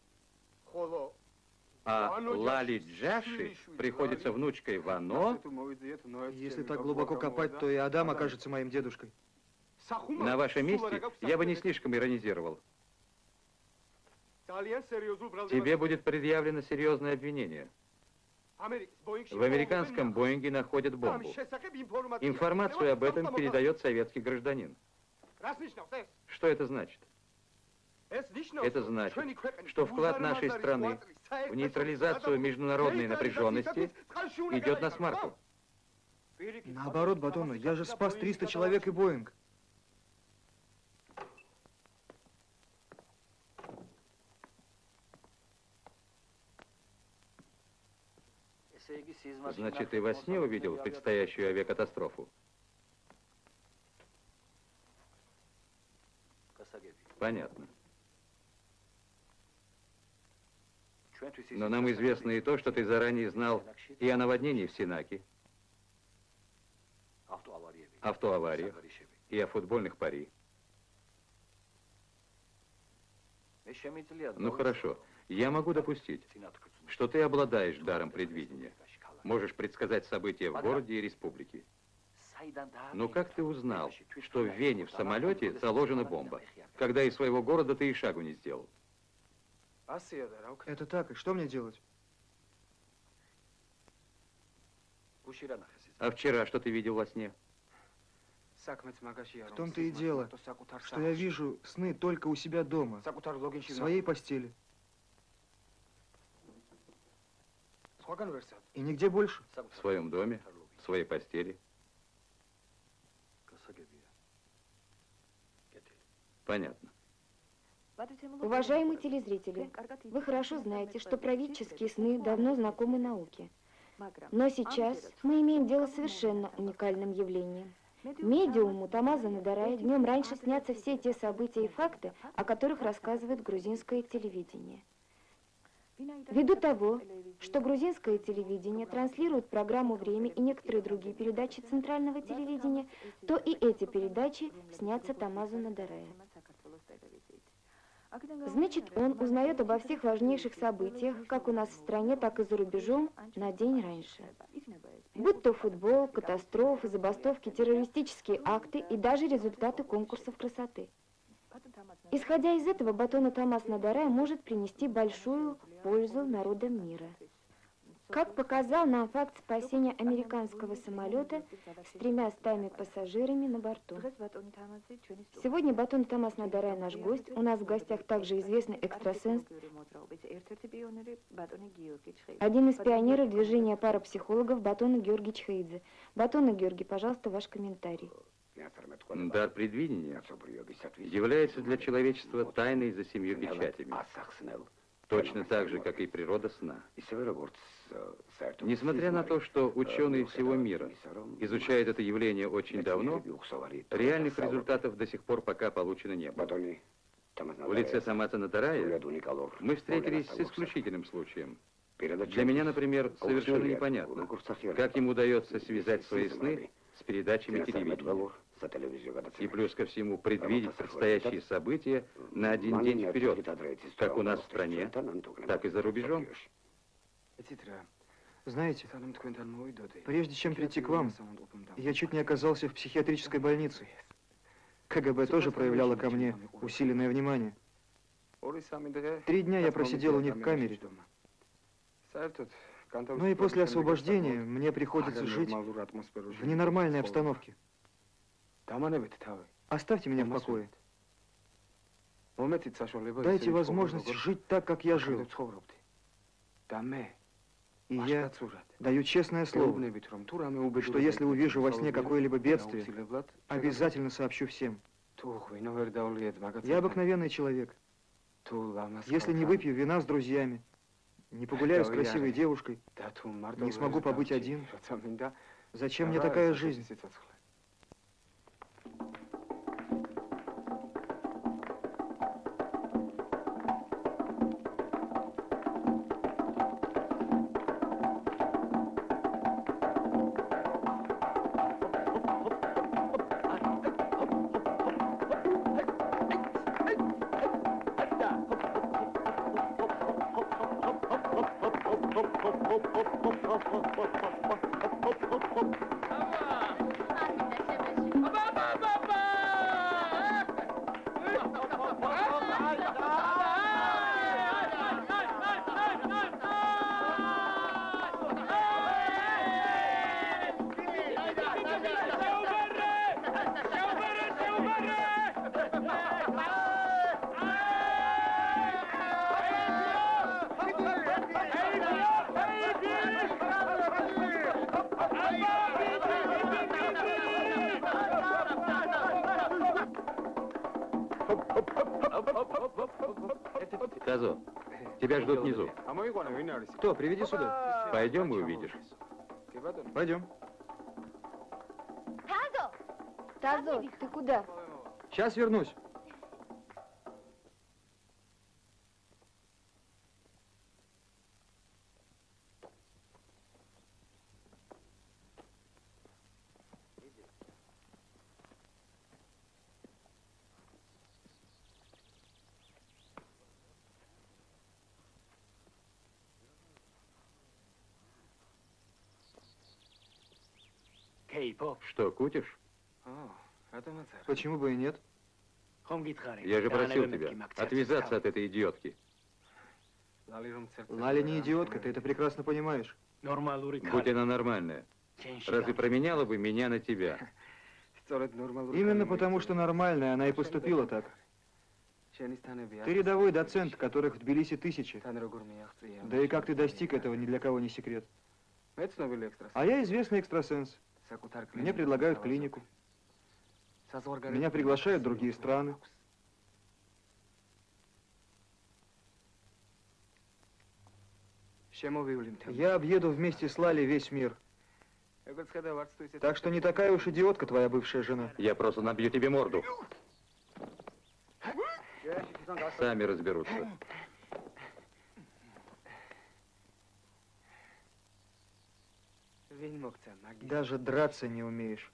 А Лали Джаши приходится внучкой Вано. Если так глубоко копать, то и Адам окажется моим дедушкой. На вашем месте я бы не слишком иронизировал. Тебе будет предъявлено серьезное обвинение. В американском Боинге находят бомбу. Информацию об этом передает советский гражданин. Что это значит? Это значит, что вклад нашей страны в нейтрализацию международной напряженности идет на смарку. Наоборот, Батона, я же спас 300 человек и Боинг. Значит, ты во сне увидел предстоящую авиакатастрофу? Понятно. Но нам известно и то, что ты заранее знал и о наводнении в Синаке, автоавариях и о футбольных пари. Ну хорошо, я могу допустить, что ты обладаешь даром предвидения. Можешь предсказать события в городе и республике. Но как ты узнал, что в Вене в самолете заложена бомба, когда из своего города ты и шагу не сделал? Это так, и что мне делать? А вчера что ты видел во сне? В том-то и дело, что я вижу сны только у себя дома, в своей постели. И нигде больше. В своем доме, в своей постели. Понятно. Уважаемые телезрители, вы хорошо знаете, что правительские сны давно знакомы науке. Но сейчас мы имеем дело с совершенно уникальным явлением. Медиуму Томазо Надарая днем раньше снятся все те события и факты, о которых рассказывает грузинское телевидение. Ввиду того, что грузинское телевидение транслирует программу «Время» и некоторые другие передачи центрального телевидения, то и эти передачи снятся Томазо Надарая. Значит, он узнает обо всех важнейших событиях, как у нас в стране, так и за рубежом, на день раньше. Будь то футбол, катастрофы, забастовки, террористические акты и даже результаты конкурсов красоты. Исходя из этого, Батона Томас Надарая может принести большую пользу народам мира. Как показал нам факт спасения американского самолета с 300 пассажирами на борту. Сегодня Батон Томас Надарая наш гость. У нас в гостях также известный экстрасенс, один из пионеров движения парапсихологов Батона Георгий Чхаидзе. Батона Георгий, пожалуйста, ваш комментарий. Дар предвидения является для человечества тайной за 7 печатями. Точно так же, как и природа сна. Несмотря на то, что ученые всего мира изучают это явление очень давно, реальных результатов до сих пор пока получено не было. В лице Томазо Надарая мы встретились с исключительным случаем. Для меня, например, совершенно непонятно, как ему удается связать свои сны с передачами телевидения. И плюс ко всему предвидеть предстоящие события на один день вперед, как у нас в стране, так и за рубежом. Знаете, прежде чем прийти к вам, я чуть не оказался в психиатрической больнице. КГБ тоже проявляло ко мне усиленное внимание. 3 дня я просидел у них в камере. Ну и после освобождения мне приходится жить в ненормальной обстановке. Оставьте меня в покое. Дайте возможность жить так, как я жил. И я даю честное слово, что если увижу во сне какое-либо бедствие, обязательно сообщу всем. Я обыкновенный человек. Если не выпью вина с друзьями, не погуляю с красивой девушкой, не смогу побыть один, зачем мне такая жизнь? Тазо, тебя ждут внизу. Кто? Приведи сюда. Пойдем и увидишь. Пойдем. Тазо, ты куда? Сейчас вернусь. Что, кутишь? Почему бы и нет? Я же просил тебя отвязаться от этой идиотки. Лаля не идиотка, ты это прекрасно понимаешь. Будь она нормальная. Разве променяла бы меня на тебя? Именно потому, что нормальная, она и поступила так. Ты рядовой доцент, которых в Тбилиси тысячи. Да и как ты достиг этого, ни для кого не секрет. А я известный экстрасенс. Мне предлагают клинику. Меня приглашают в другие страны. Я объеду вместе с Лалей весь мир. Так что не такая уж идиотка твоя бывшая жена. Я просто набью тебе морду. Сами разберутся. Даже драться не умеешь.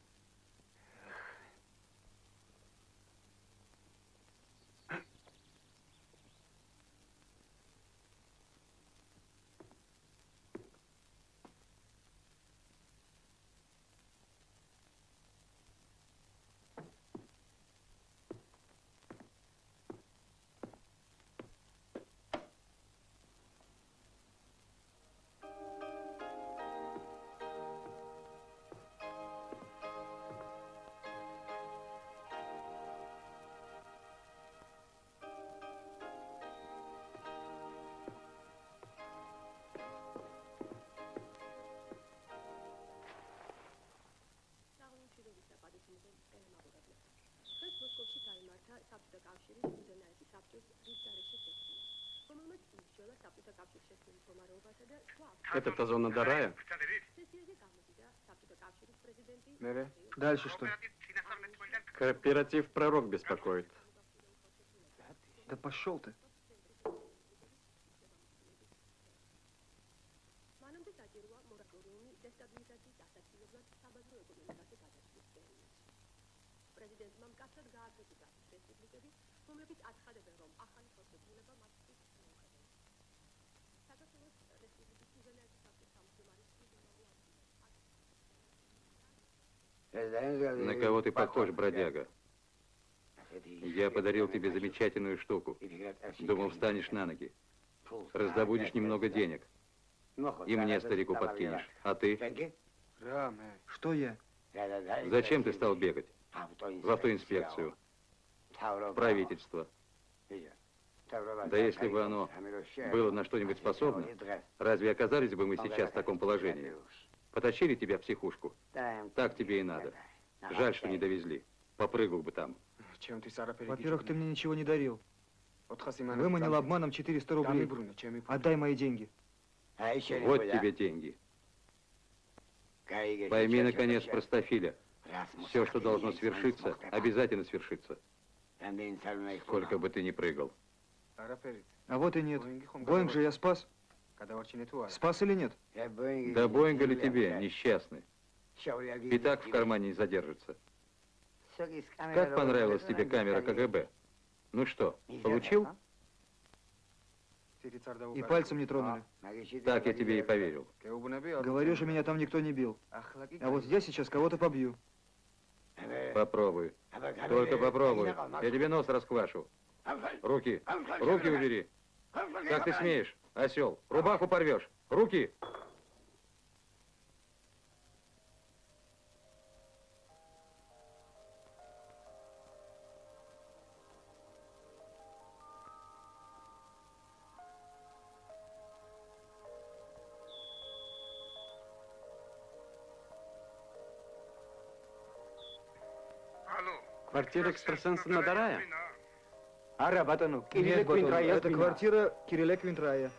Это Тазо Надарая? Дальше что? Кооператив «Пророк» беспокоит. Да пошел ты. На кого ты похож, бродяга? Я подарил тебе замечательную штуку. Думал, встанешь на ноги. Раздобудешь немного денег. И мне, старику, подкинешь. А ты? Что я? Зачем ты стал бегать? В автоинспекцию. В правительство. Да если бы оно было на что-нибудь способно, разве оказались бы мы сейчас в таком положении? Потащили тебя в психушку. Так тебе и надо. Жаль, что не довезли. Попрыгал бы там. Во-первых, ты мне ничего не дарил. Выманил обманом 400 рублей. Отдай мои деньги. Вот тебе деньги. Пойми, наконец, простофиля. Все, что должно свершиться, обязательно свершится. Сколько бы ты ни прыгал. А вот и нет. Боинг же я спас. Спас или нет? Да Боинга ли тебе, несчастный? И так в кармане не задержится. Как понравилась тебе камера КГБ? Ну что, получил? И пальцем не тронули. Так я тебе и поверил. Говорю же, меня там никто не бил. А вот я сейчас кого-то побью. Попробуй. Только попробуй. Я тебе нос расквашу. Руки. Руки убери. Как ты смеешь, осел? Рубаху порвешь. Руки. Квартира экстрасенса Надарая? Нет, батон, это квартира Кириля Квинтрая.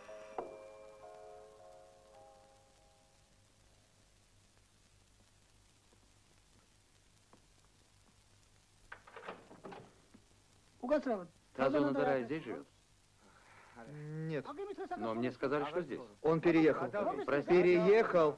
Тазо Надарай здесь живет? Нет, Но мне сказали, что здесь. он переехал. Прости. Переехал.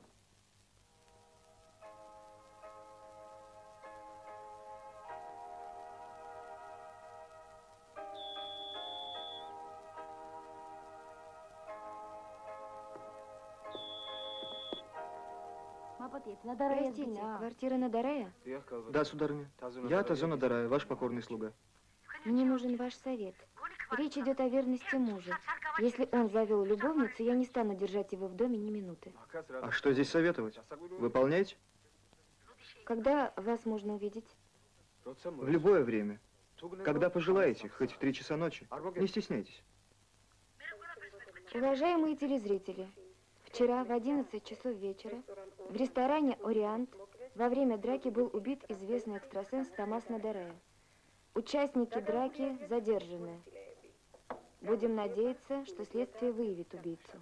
Простите, квартира Надарая? Да, сударыня. Я Тазо Надарай, ваш покорный слуга. Мне нужен ваш совет. Речь идет о верности мужа. Если он завел любовницу, я не стану держать его в доме ни минуты. А что здесь советовать? Выполняйте? Когда вас можно увидеть? В любое время. Когда пожелаете, хоть в 3 часа ночи. Не стесняйтесь. Уважаемые телезрители, вчера в 11 часов вечера в ресторане «Ориант» во время драки был убит известный экстрасенс Томас Надарая. Участники драки задержаны. Будем надеяться, что следствие выявит убийцу.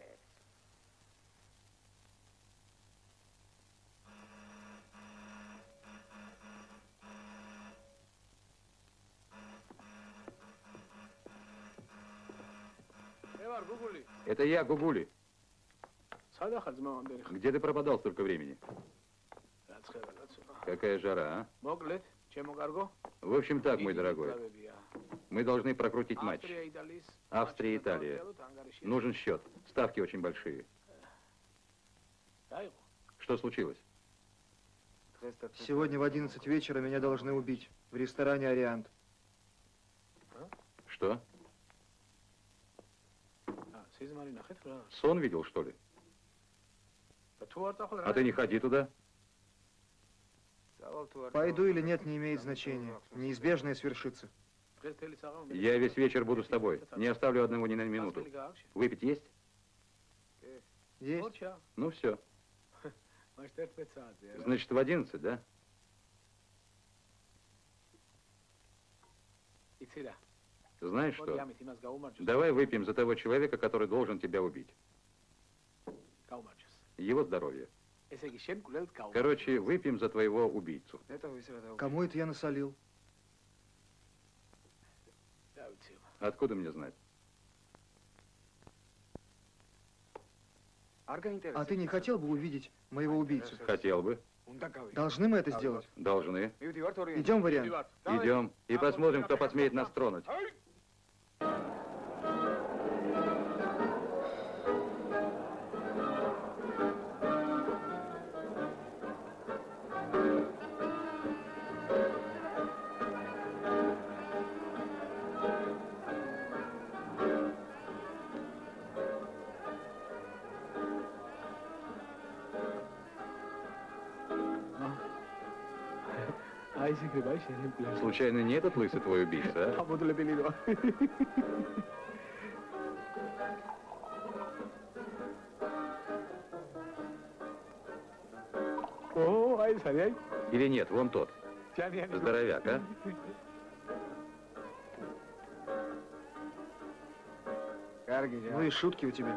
Это я, Гугули. Где ты пропадал столько времени? Какая жара, а? В общем так, мой дорогой. Мы должны прокрутить матч. Австрия, Италия. Нужен счет. Ставки очень большие. Что случилось? Сегодня в 11 вечера меня должны убить в ресторане «Ориант». Что? Сон видел, что ли? А ты не ходи туда. Пойду или нет, не имеет значения. Неизбежное свершится. Я весь вечер буду с тобой. Не оставлю одного ни на минуту. Выпить есть? Есть? Ну все. Значит, в 11, да? Знаешь что? Давай выпьем за того человека, который должен тебя убить. Его здоровье. Короче, выпьем за твоего убийцу. Кому это я насолил? Откуда мне знать? А ты не хотел бы увидеть моего убийцу? Хотел бы. Должны мы это сделать? Должны. Идем в «Ориант». Идем и посмотрим, кто посмеет нас тронуть. Случайно не этот лысый твой убийца, а? Или нет, вон тот. Здоровяк, а? Ну и шутки у тебя.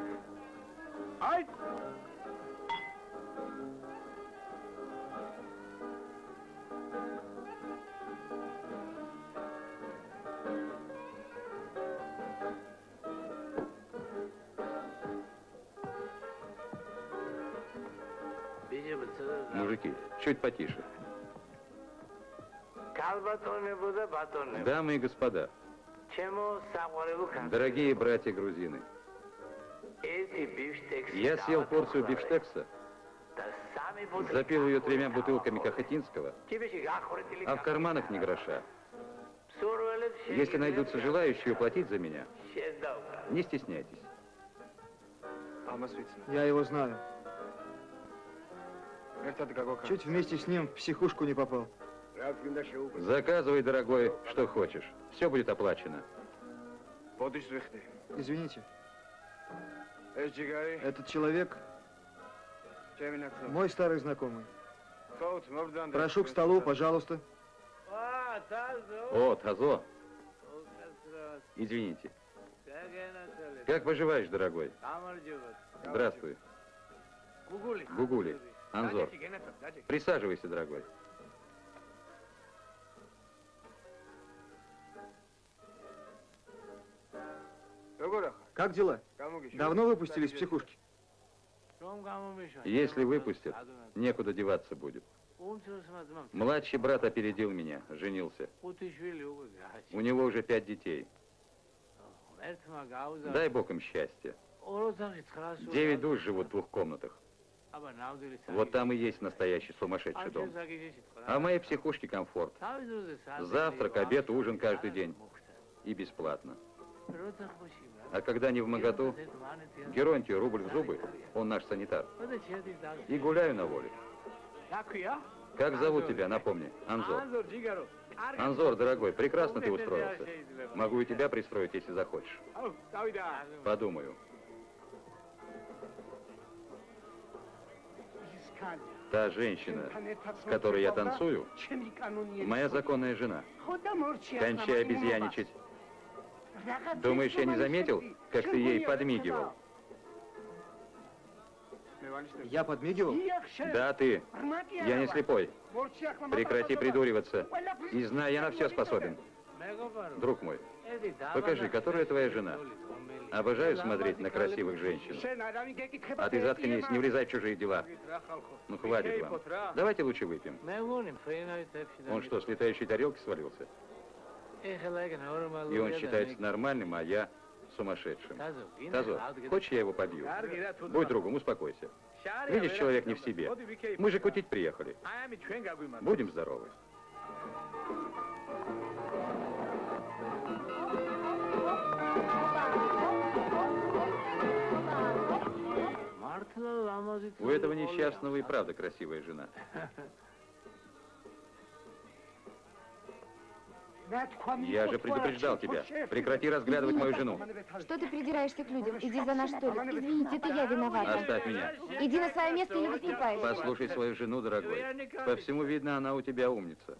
Мужики, чуть потише. Дамы и господа, дорогие братья грузины, я съел порцию бифштекса, запил ее 3 бутылками Кахетинского, а в карманах ни гроша. Если найдутся желающие уплатить за меня, не стесняйтесь. Я его знаю. Чуть вместе с ним в психушку не попал. Заказывай, дорогой, что хочешь. Все будет оплачено. Извините. Этот человек мой старый знакомый. Прошу к столу, пожалуйста. О, Тазо. Извините. Как поживаешь, дорогой? Здравствуй. Гугули. Анзор. Присаживайся, дорогой. Как дела? Давно выпустили из психушки? Если выпустят, некуда деваться будет. Младший брат опередил меня, женился. У него уже 5 детей. Дай Бог им счастья. 9 душ живут в 2 комнатах. Вот там и есть настоящий сумасшедший дом. А в моей психушке комфорт. Завтрак, обед, ужин каждый день. И бесплатно. А когда не в моготу, Геронтию рубль в зубы, он наш санитар. И гуляю на воле. Как зовут тебя, напомни? Анзор. Анзор, дорогой, прекрасно ты устроился. Могу и тебя пристроить, если захочешь. Подумаю. Та женщина, с которой я танцую, моя законная жена. Кончай обезьяничать. Думаешь, я не заметил, как ты ей подмигивал? Я подмигивал? Да, ты. Я не слепой. Прекрати придуриваться. И знай, я на все способен. Друг мой, покажи, которая твоя жена. Обожаю смотреть на красивых женщин. А ты заткнись, не влезай в чужие дела. Ну, хватит вам. Давайте лучше выпьем. Он что, с летающей тарелки свалился? И он считается нормальным, а я сумасшедшим. Тазо, хочешь, я его побью? Будь другом, успокойся. Видишь, человек не в себе. Мы же кутить приехали. Будем здоровы. У этого несчастного и правда красивая жена. Я же предупреждал тебя. Прекрати разглядывать мою жену. Что ты придираешься к людям? Иди за наш столик. Извините, это я виновата. Оставь меня. Иди на свое место и не выступай. Послушай свою жену, дорогой. По всему видно, она у тебя умница.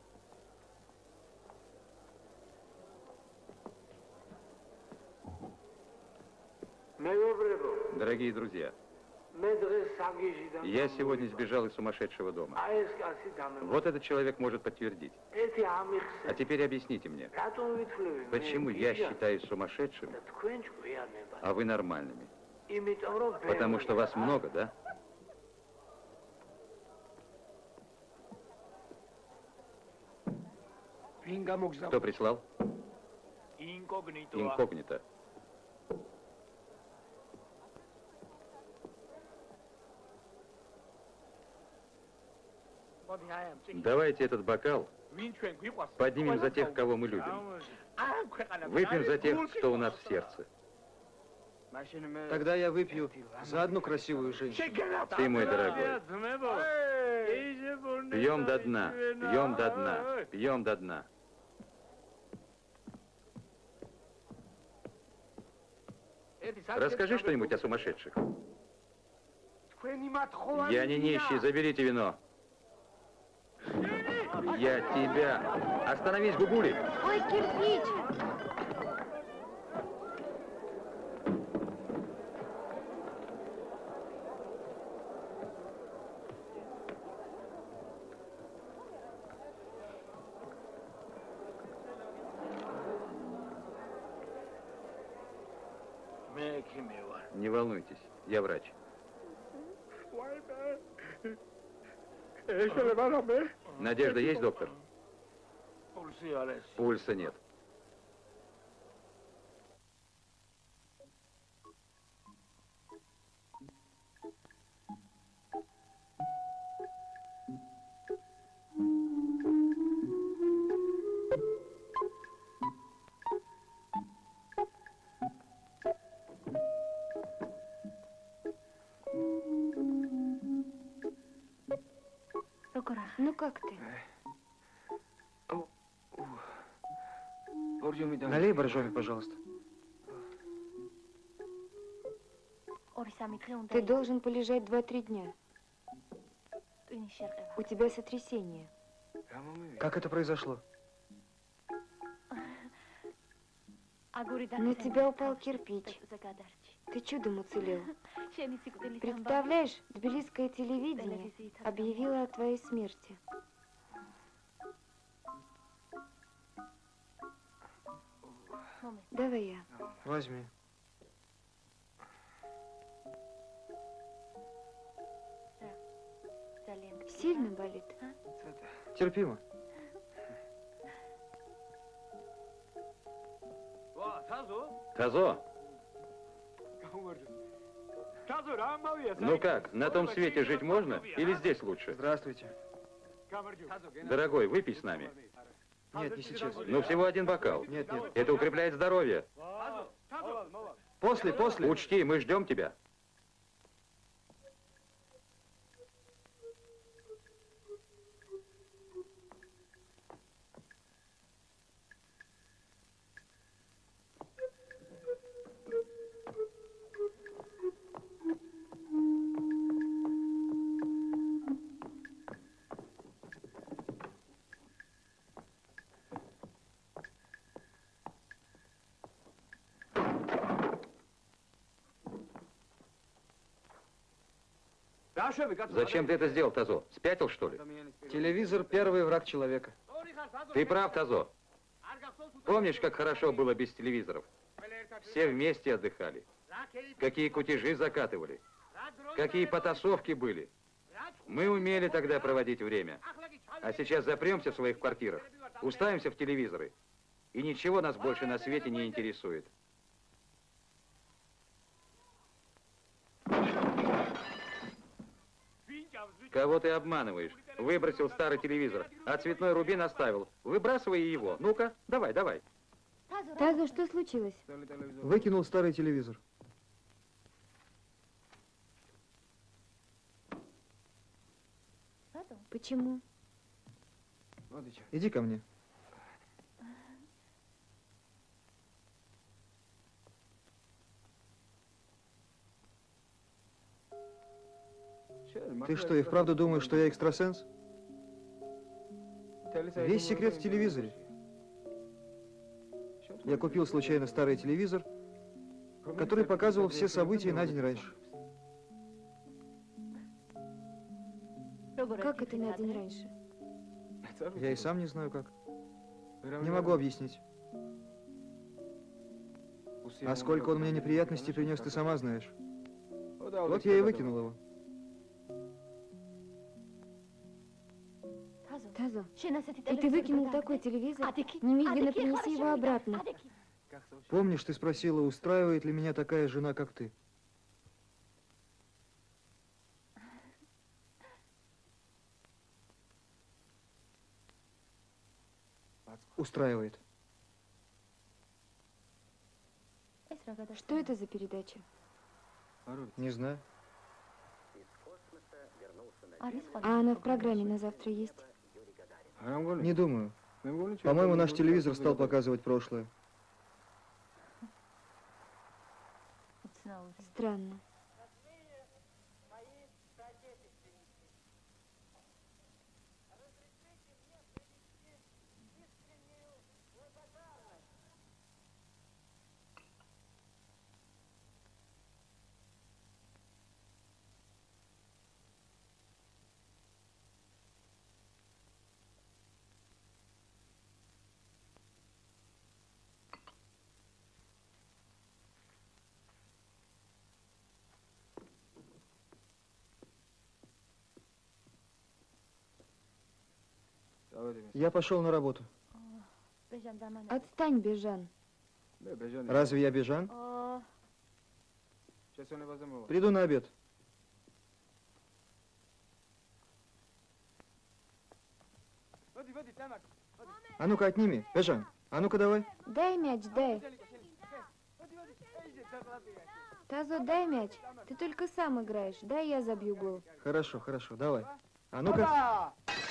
Дорогие друзья, я сегодня сбежал из сумасшедшего дома. Вот этот человек может подтвердить. А теперь объясните мне, почему я считаюсь сумасшедшим, а вы нормальными? Потому что вас много, да? Кто прислал? Инкогнито. Давайте этот бокал поднимем за тех, кого мы любим. Выпьем за тех, кто у нас в сердце. Тогда я выпью за одну красивую женщину. Ты мой дорогой. Пьем до дна, пьем до дна, пьем до дна. Расскажи что-нибудь о сумасшедших. Я не нищий, заберите вино. Я тебя... Остановись, Гугули! Ой, кирпич! Не волнуйтесь, я врач. Надежда есть, доктор? Пульса нет. Ну как ты? Налей боржоми, пожалуйста. Ты должен полежать 2-3 дня. У тебя сотрясение. Как это произошло? На тебя упал кирпич. Ты чудом уцелел. Представляешь, тбилисское телевидение объявило о твоей смерти. Давай я. Возьми. Сильно болит? Терпимо. Тазо, ну как, на том свете жить можно или здесь лучше? Здравствуйте. Дорогой, выпей с нами. Нет, не сейчас. Ну, всего один бокал. Нет, нет. Это укрепляет здоровье. После. Учти, мы ждем тебя. Зачем ты это сделал, Тазо? Спятил, что ли? Телевизор – первый враг человека. Ты прав, Тазо. Помнишь, как хорошо было без телевизоров? Все вместе отдыхали. Какие кутежи закатывали. Какие потасовки были. Мы умели тогда проводить время. А сейчас запремся в своих квартирах, уставимся в телевизоры. И ничего нас больше на свете не интересует. Кого ты обманываешь? Выбросил старый телевизор, а цветной рубин оставил. Выбрасывай его. Ну-ка, давай, давай. Тазо, что случилось? Выкинул старый телевизор. Почему? Иди ко мне. Ты что, и вправду думаешь, что я экстрасенс? Весь секрет в телевизоре. Я купил случайно старый телевизор, который показывал все события на день раньше. Как это на день раньше? Я и сам не знаю как. Не могу объяснить. А сколько он мне неприятностей принес, ты сама знаешь. Вот я и выкинул его. Тазо, и ты выкинул такой телевизор? Немедленно принеси его обратно. Помнишь, ты спросила, устраивает ли меня такая жена, как ты? Устраивает. Что это за передача? Не знаю. А она в программе на завтра есть? Не думаю. По-моему, наш телевизор стал показывать прошлое. Странно. Я пошел на работу. Отстань, Бежан. Разве я Бежан? Приду на обед. А ну-ка, отними. Бежан, а ну-ка давай. Дай мяч, дай. Тазо, дай мяч. Ты только сам играешь. Дай я забью гол. Хорошо, хорошо, давай. А ну-ка.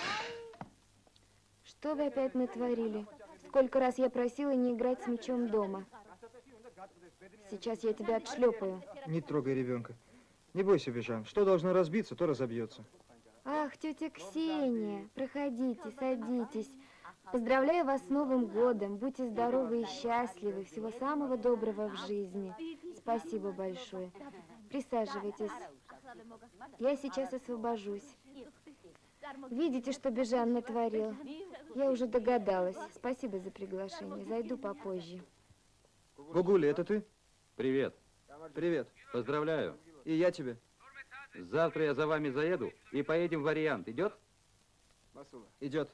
Что вы опять натворили? Сколько раз я просила не играть с мячом дома. Сейчас я тебя отшлепаю. Не трогай ребенка. Не бойся, Бежан. Что должно разбиться, то разобьется. Ах, тетя Ксения, проходите, садитесь. Поздравляю вас с Новым годом. Будьте здоровы и счастливы. Всего самого доброго в жизни. Спасибо большое. Присаживайтесь. Я сейчас освобожусь. Видите, что Бежан натворил? Я уже догадалась. Спасибо за приглашение. Зайду попозже. Гугули, это ты? Привет. Привет. Поздравляю. И я тебе. Завтра я за вами заеду и поедем в Вариант. Идет? Идет.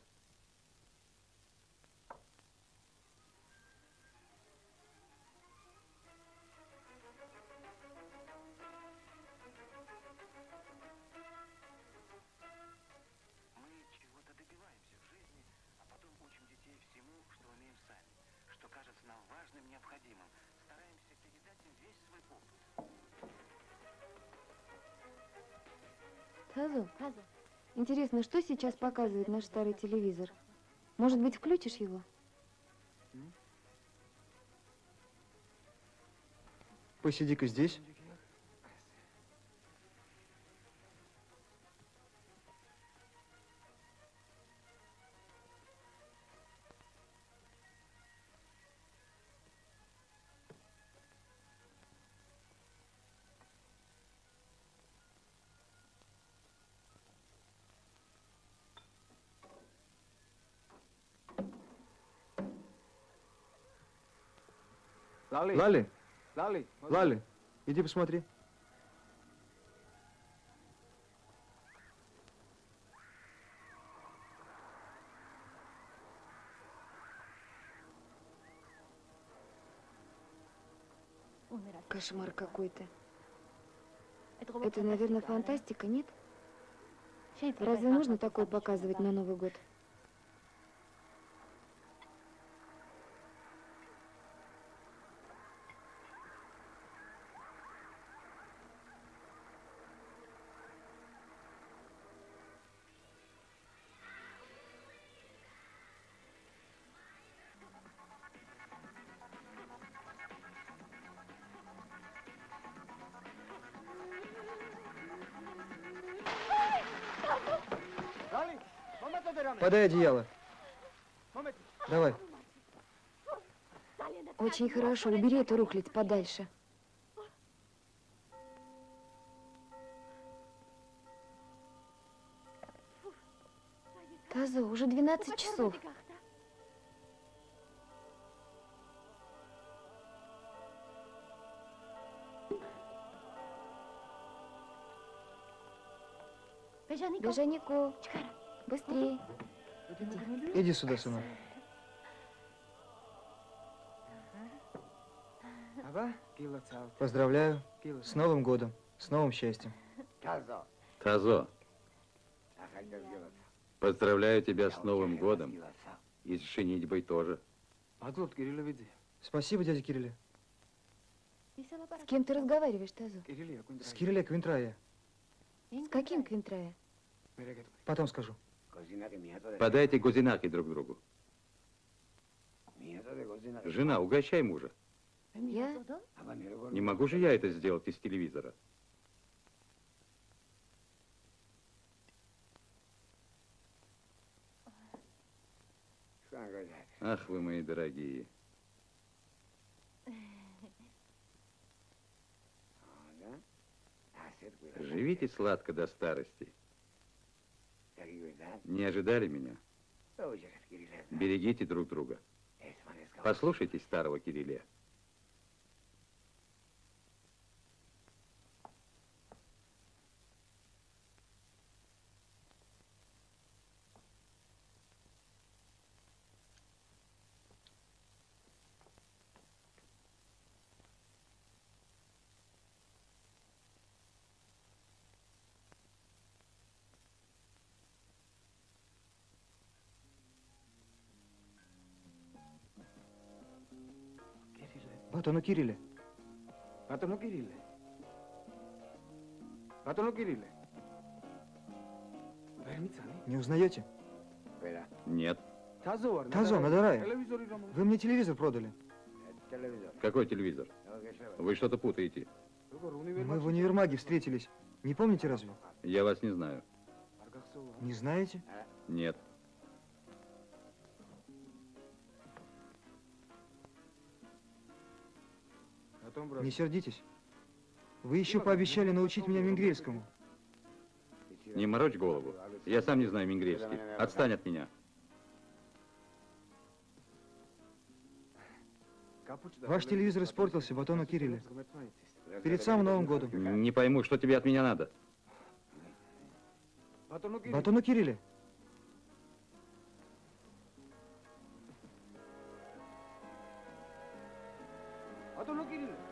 Тазо, интересно, что сейчас показывает наш старый телевизор? Может быть, включишь его? Посиди-ка здесь. Лали, Лали, иди посмотри. Кошмар какой-то. Это, наверное, фантастика, нет? Разве нужно такое показывать на Новый год? Подай одеяло. Давай. Очень хорошо. Убери эту рухлядь подальше. Тазо, уже 12 часов. Бежанику, быстрее. Иди сюда, сынок. Поздравляю. С Новым годом. С новым счастьем. Тазо, поздравляю тебя с Новым годом. И с женитьбой тоже. Спасибо, дядя Кирилле. С кем ты разговариваешь, Тазо? С Кирилле Квинтрая. С каким Квинтрая? Потом скажу. Подайте гузинаки друг другу. Жена, угощай мужа. Я? Не могу же я это сделать из телевизора. Ах, вы мои дорогие. Живите сладко до старости. Не ожидали меня? Берегите друг друга. Послушайтесь старого Кирилле. Батону Кирилле. Батону Кирилле. Батону Кирилле. Не узнаете? Нет. Тазо, Надарая. Вы мне телевизор продали. Какой телевизор? Вы что-то путаете. Мы в универмаге встретились. Не помните разве? Я вас не знаю. Не знаете? Нет. Не сердитесь. Вы еще пообещали научить меня венгерскому. Не морочь голову. Я сам не знаю венгерский. Отстань от меня. Ваш телевизор испортился, Батону Кирилле. Перед самым Новым годом. Не пойму, что тебе от меня надо. Батону Кирилле. Батону Кирилле.